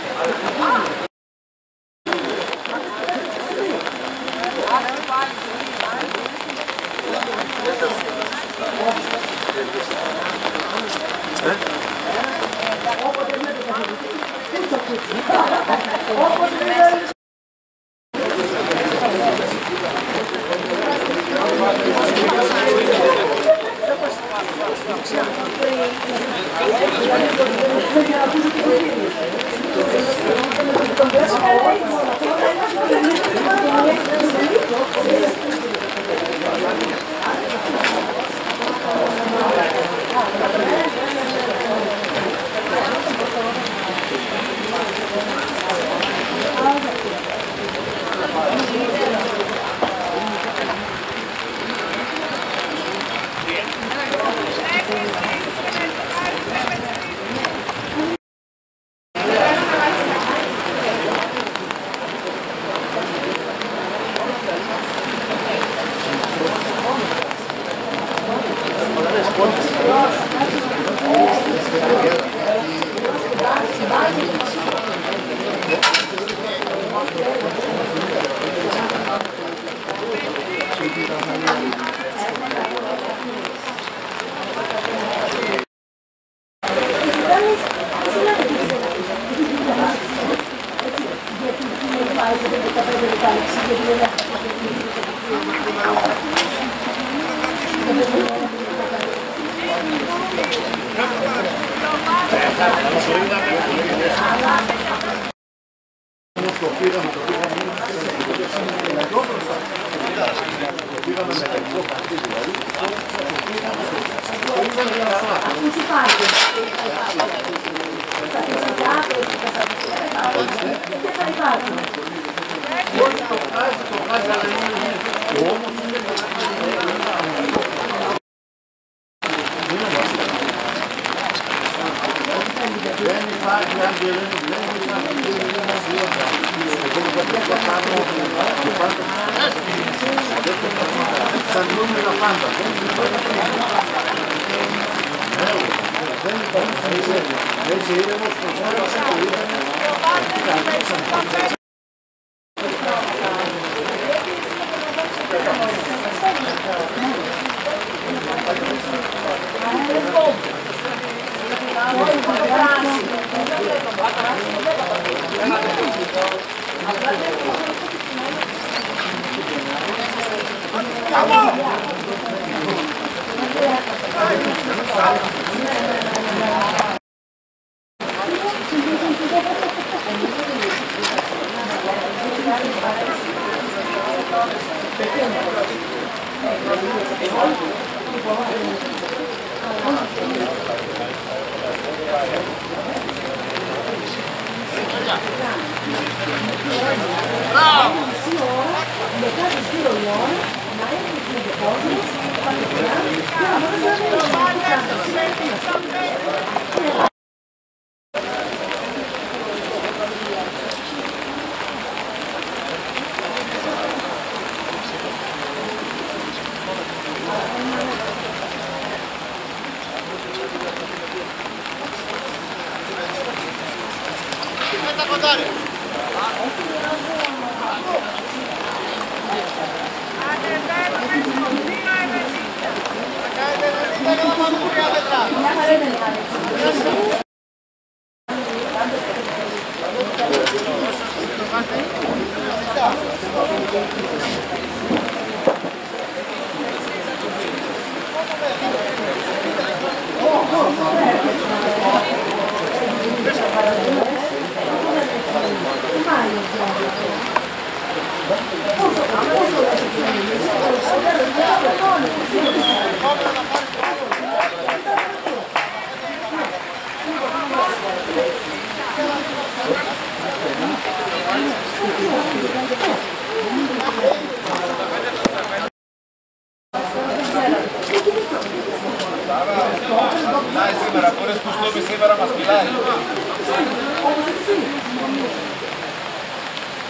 Σήμερα, μπορείς που στόβει σήμερα μας μιλάει.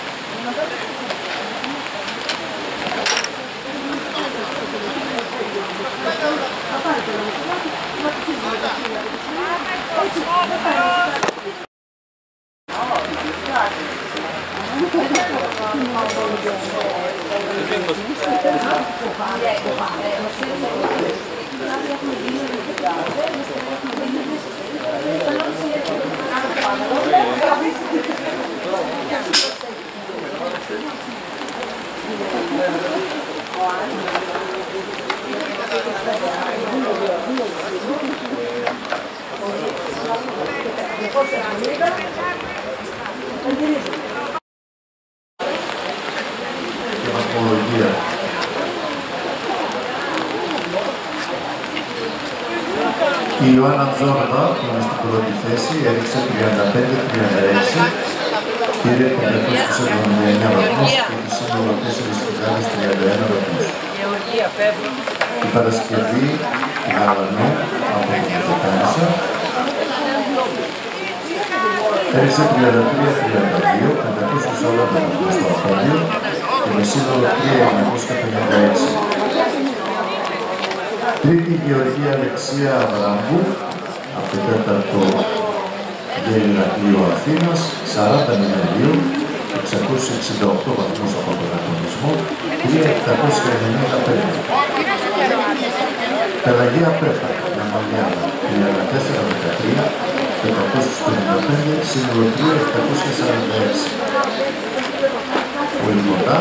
Βαθμολογία. Η Ιωάννα Τζόρδα, που είναι στην πρώτη θέση, έριξε τριάντα πέντε τριάντα έξι, πήρε πεντακόσιους εβδομήντα εννέα βαθμούς και τη σύνολο τέσσερις χιλιάδες τριάντα ένα βαθμούς. Η Παρασκευή Γαλανού από την Πρωτοκάνησα έριξε τριάντα τρία τριάντα δύο, πεντακόσιους σαράντα βαθμούς στο Απόλλιο και με σύνολο τρία χιλιάδες εννιακόσια πενήντα έξι. Τρίτη Γεωργία Αλεξία Αβραμπού, από το τέταρτο Γέλη Ηρακλείου Αθήνας, σαράντα μηδέν δύο, εξακόσιους εξήντα οκτώ βαθμούς από τον αγωνισμό, τρία χιλιάδες επτακόσια ενενήντα πέντε. Πελαγία Πέφα, Ναμαλιάνα, τριάντα τέσσερα δεκατρία, πεντακόσιους πενήντα πέντε, σύνολο τρία χιλιάδες επτακόσια σαράντα έξι. Πολυμοντά,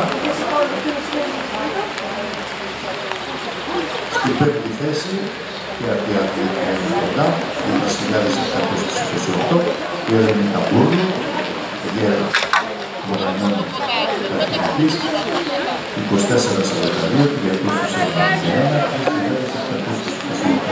στην πέμπτη θέση και από την αθλητική κοντά, είκοσι χιλιάδες επτακόσια είκοσι οκτώ, η Ελένη Καπούρλου, η Γέρα Μορανιών Καρτινικής, είκοσι τέσσερα σαράντα δύο, τριακόσια σαράντα ένα, τρεις χιλιάδες επτακόσια είκοσι οκτώ.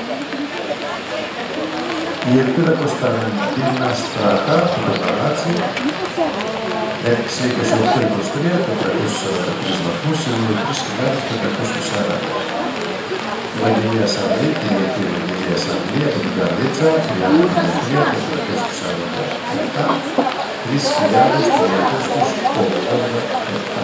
Η Ελπίδα Κωνσταντίνα Στράτα, από το Παλάτσι, έριξε είκοσι οκτώ είκοσι τρία, τετρακόσιους σαράντα τρεις βαθμούς, σύνολο τρεις χιλιάδες πεντακόσια σαράντα. Η Βαγγελία Σαρλή, την Ιερή Βαγγελία Σαρλή, από την Καρδίτσα, τριάντα τρία, τετρακόσια σαράντα επτά, τρεις χιλιάδες τριακόσια ογδόντα επτά.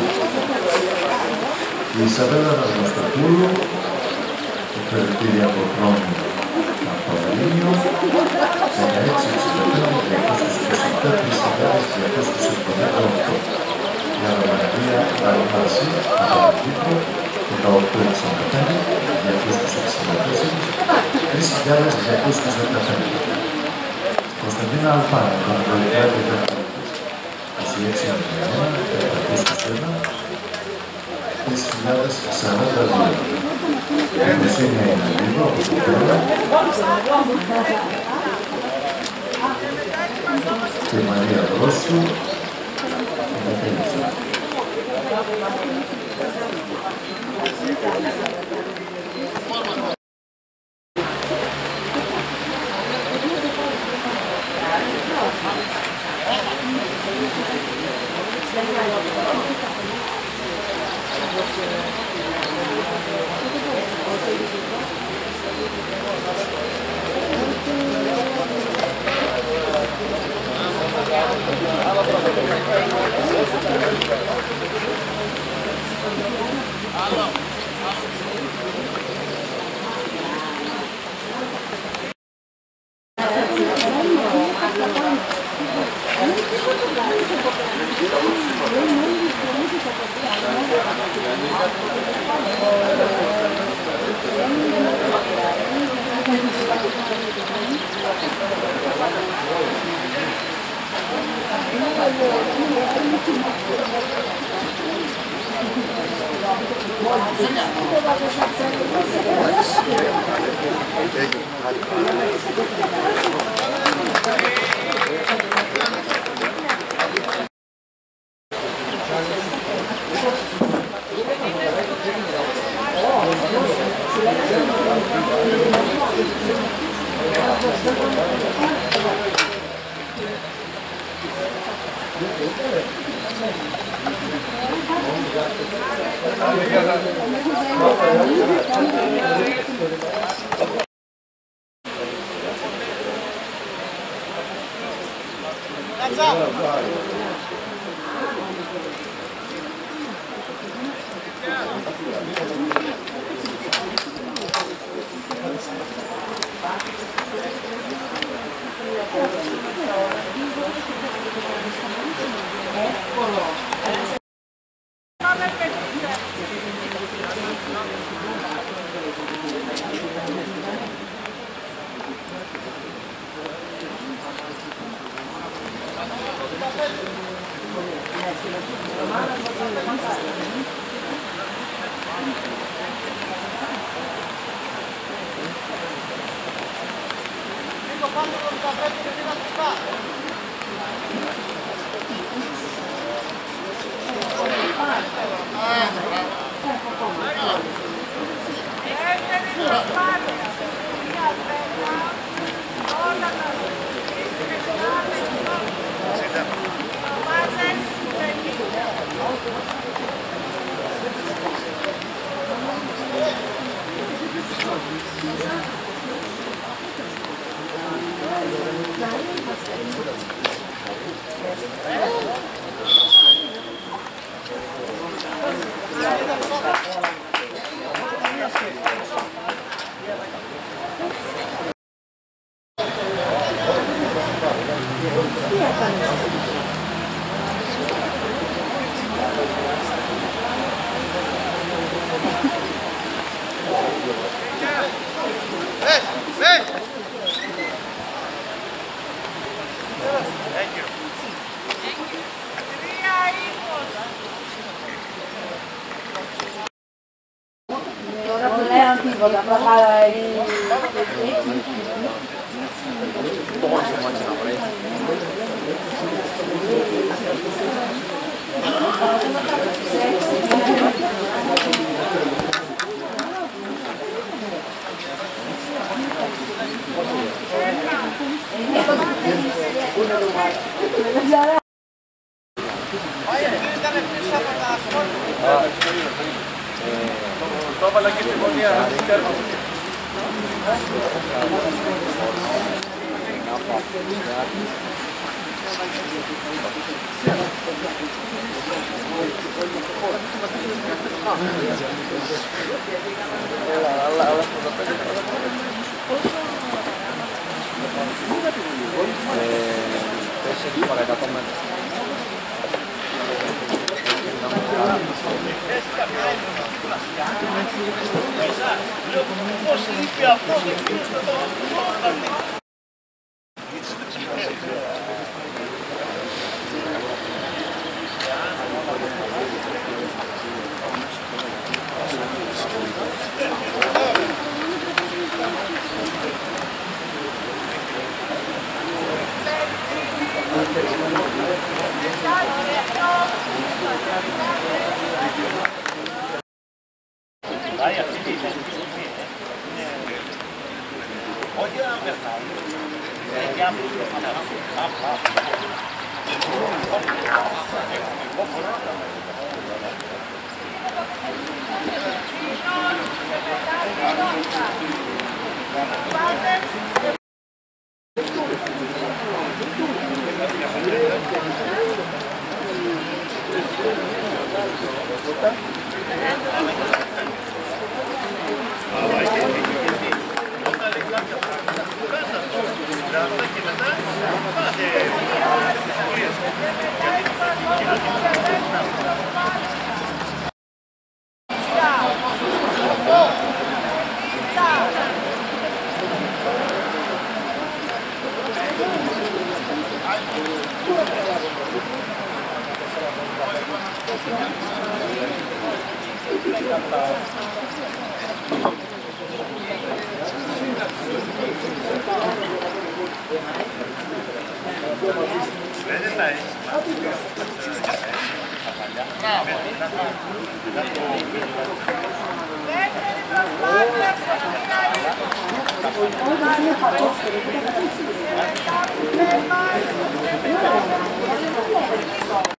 Η Ισαβέλα Ραγνωστοπούλου, εκπαιδευτήρια από χρόνο από Αγρίνιο, δεκαέξι εξήντα πέντε, τριακόσια είκοσι επτά, τρεις χιλιάδες τριακόσια εβδομήντα οκτώ. Η Αναμαρία Βαρβάση, από την Κύπρο, δεκαοκτώ εξήντα πέντε, διακόσια εξήντα τέσσερα, τρεις χιλιάδες διακόσια δεκαπέντε. Κωνσταντίνα Αλφάνη, Παναγωγικά Δεκαπέντες, είκοσι έξι ενενήντα ένα, τετρακόσια ένα, τρεις χιλιάδες σαράντα δύο. Η Μεσίνια είναι λίγο από την Πέρα και η Μαρία Δρόσου είναι τέλεισα. Το έβαλα και στη γωνία. τέσσερα παρά εκατό μέτρα. Πώς λείπει αυτό το όχι να περνάει. Δεν Thank you.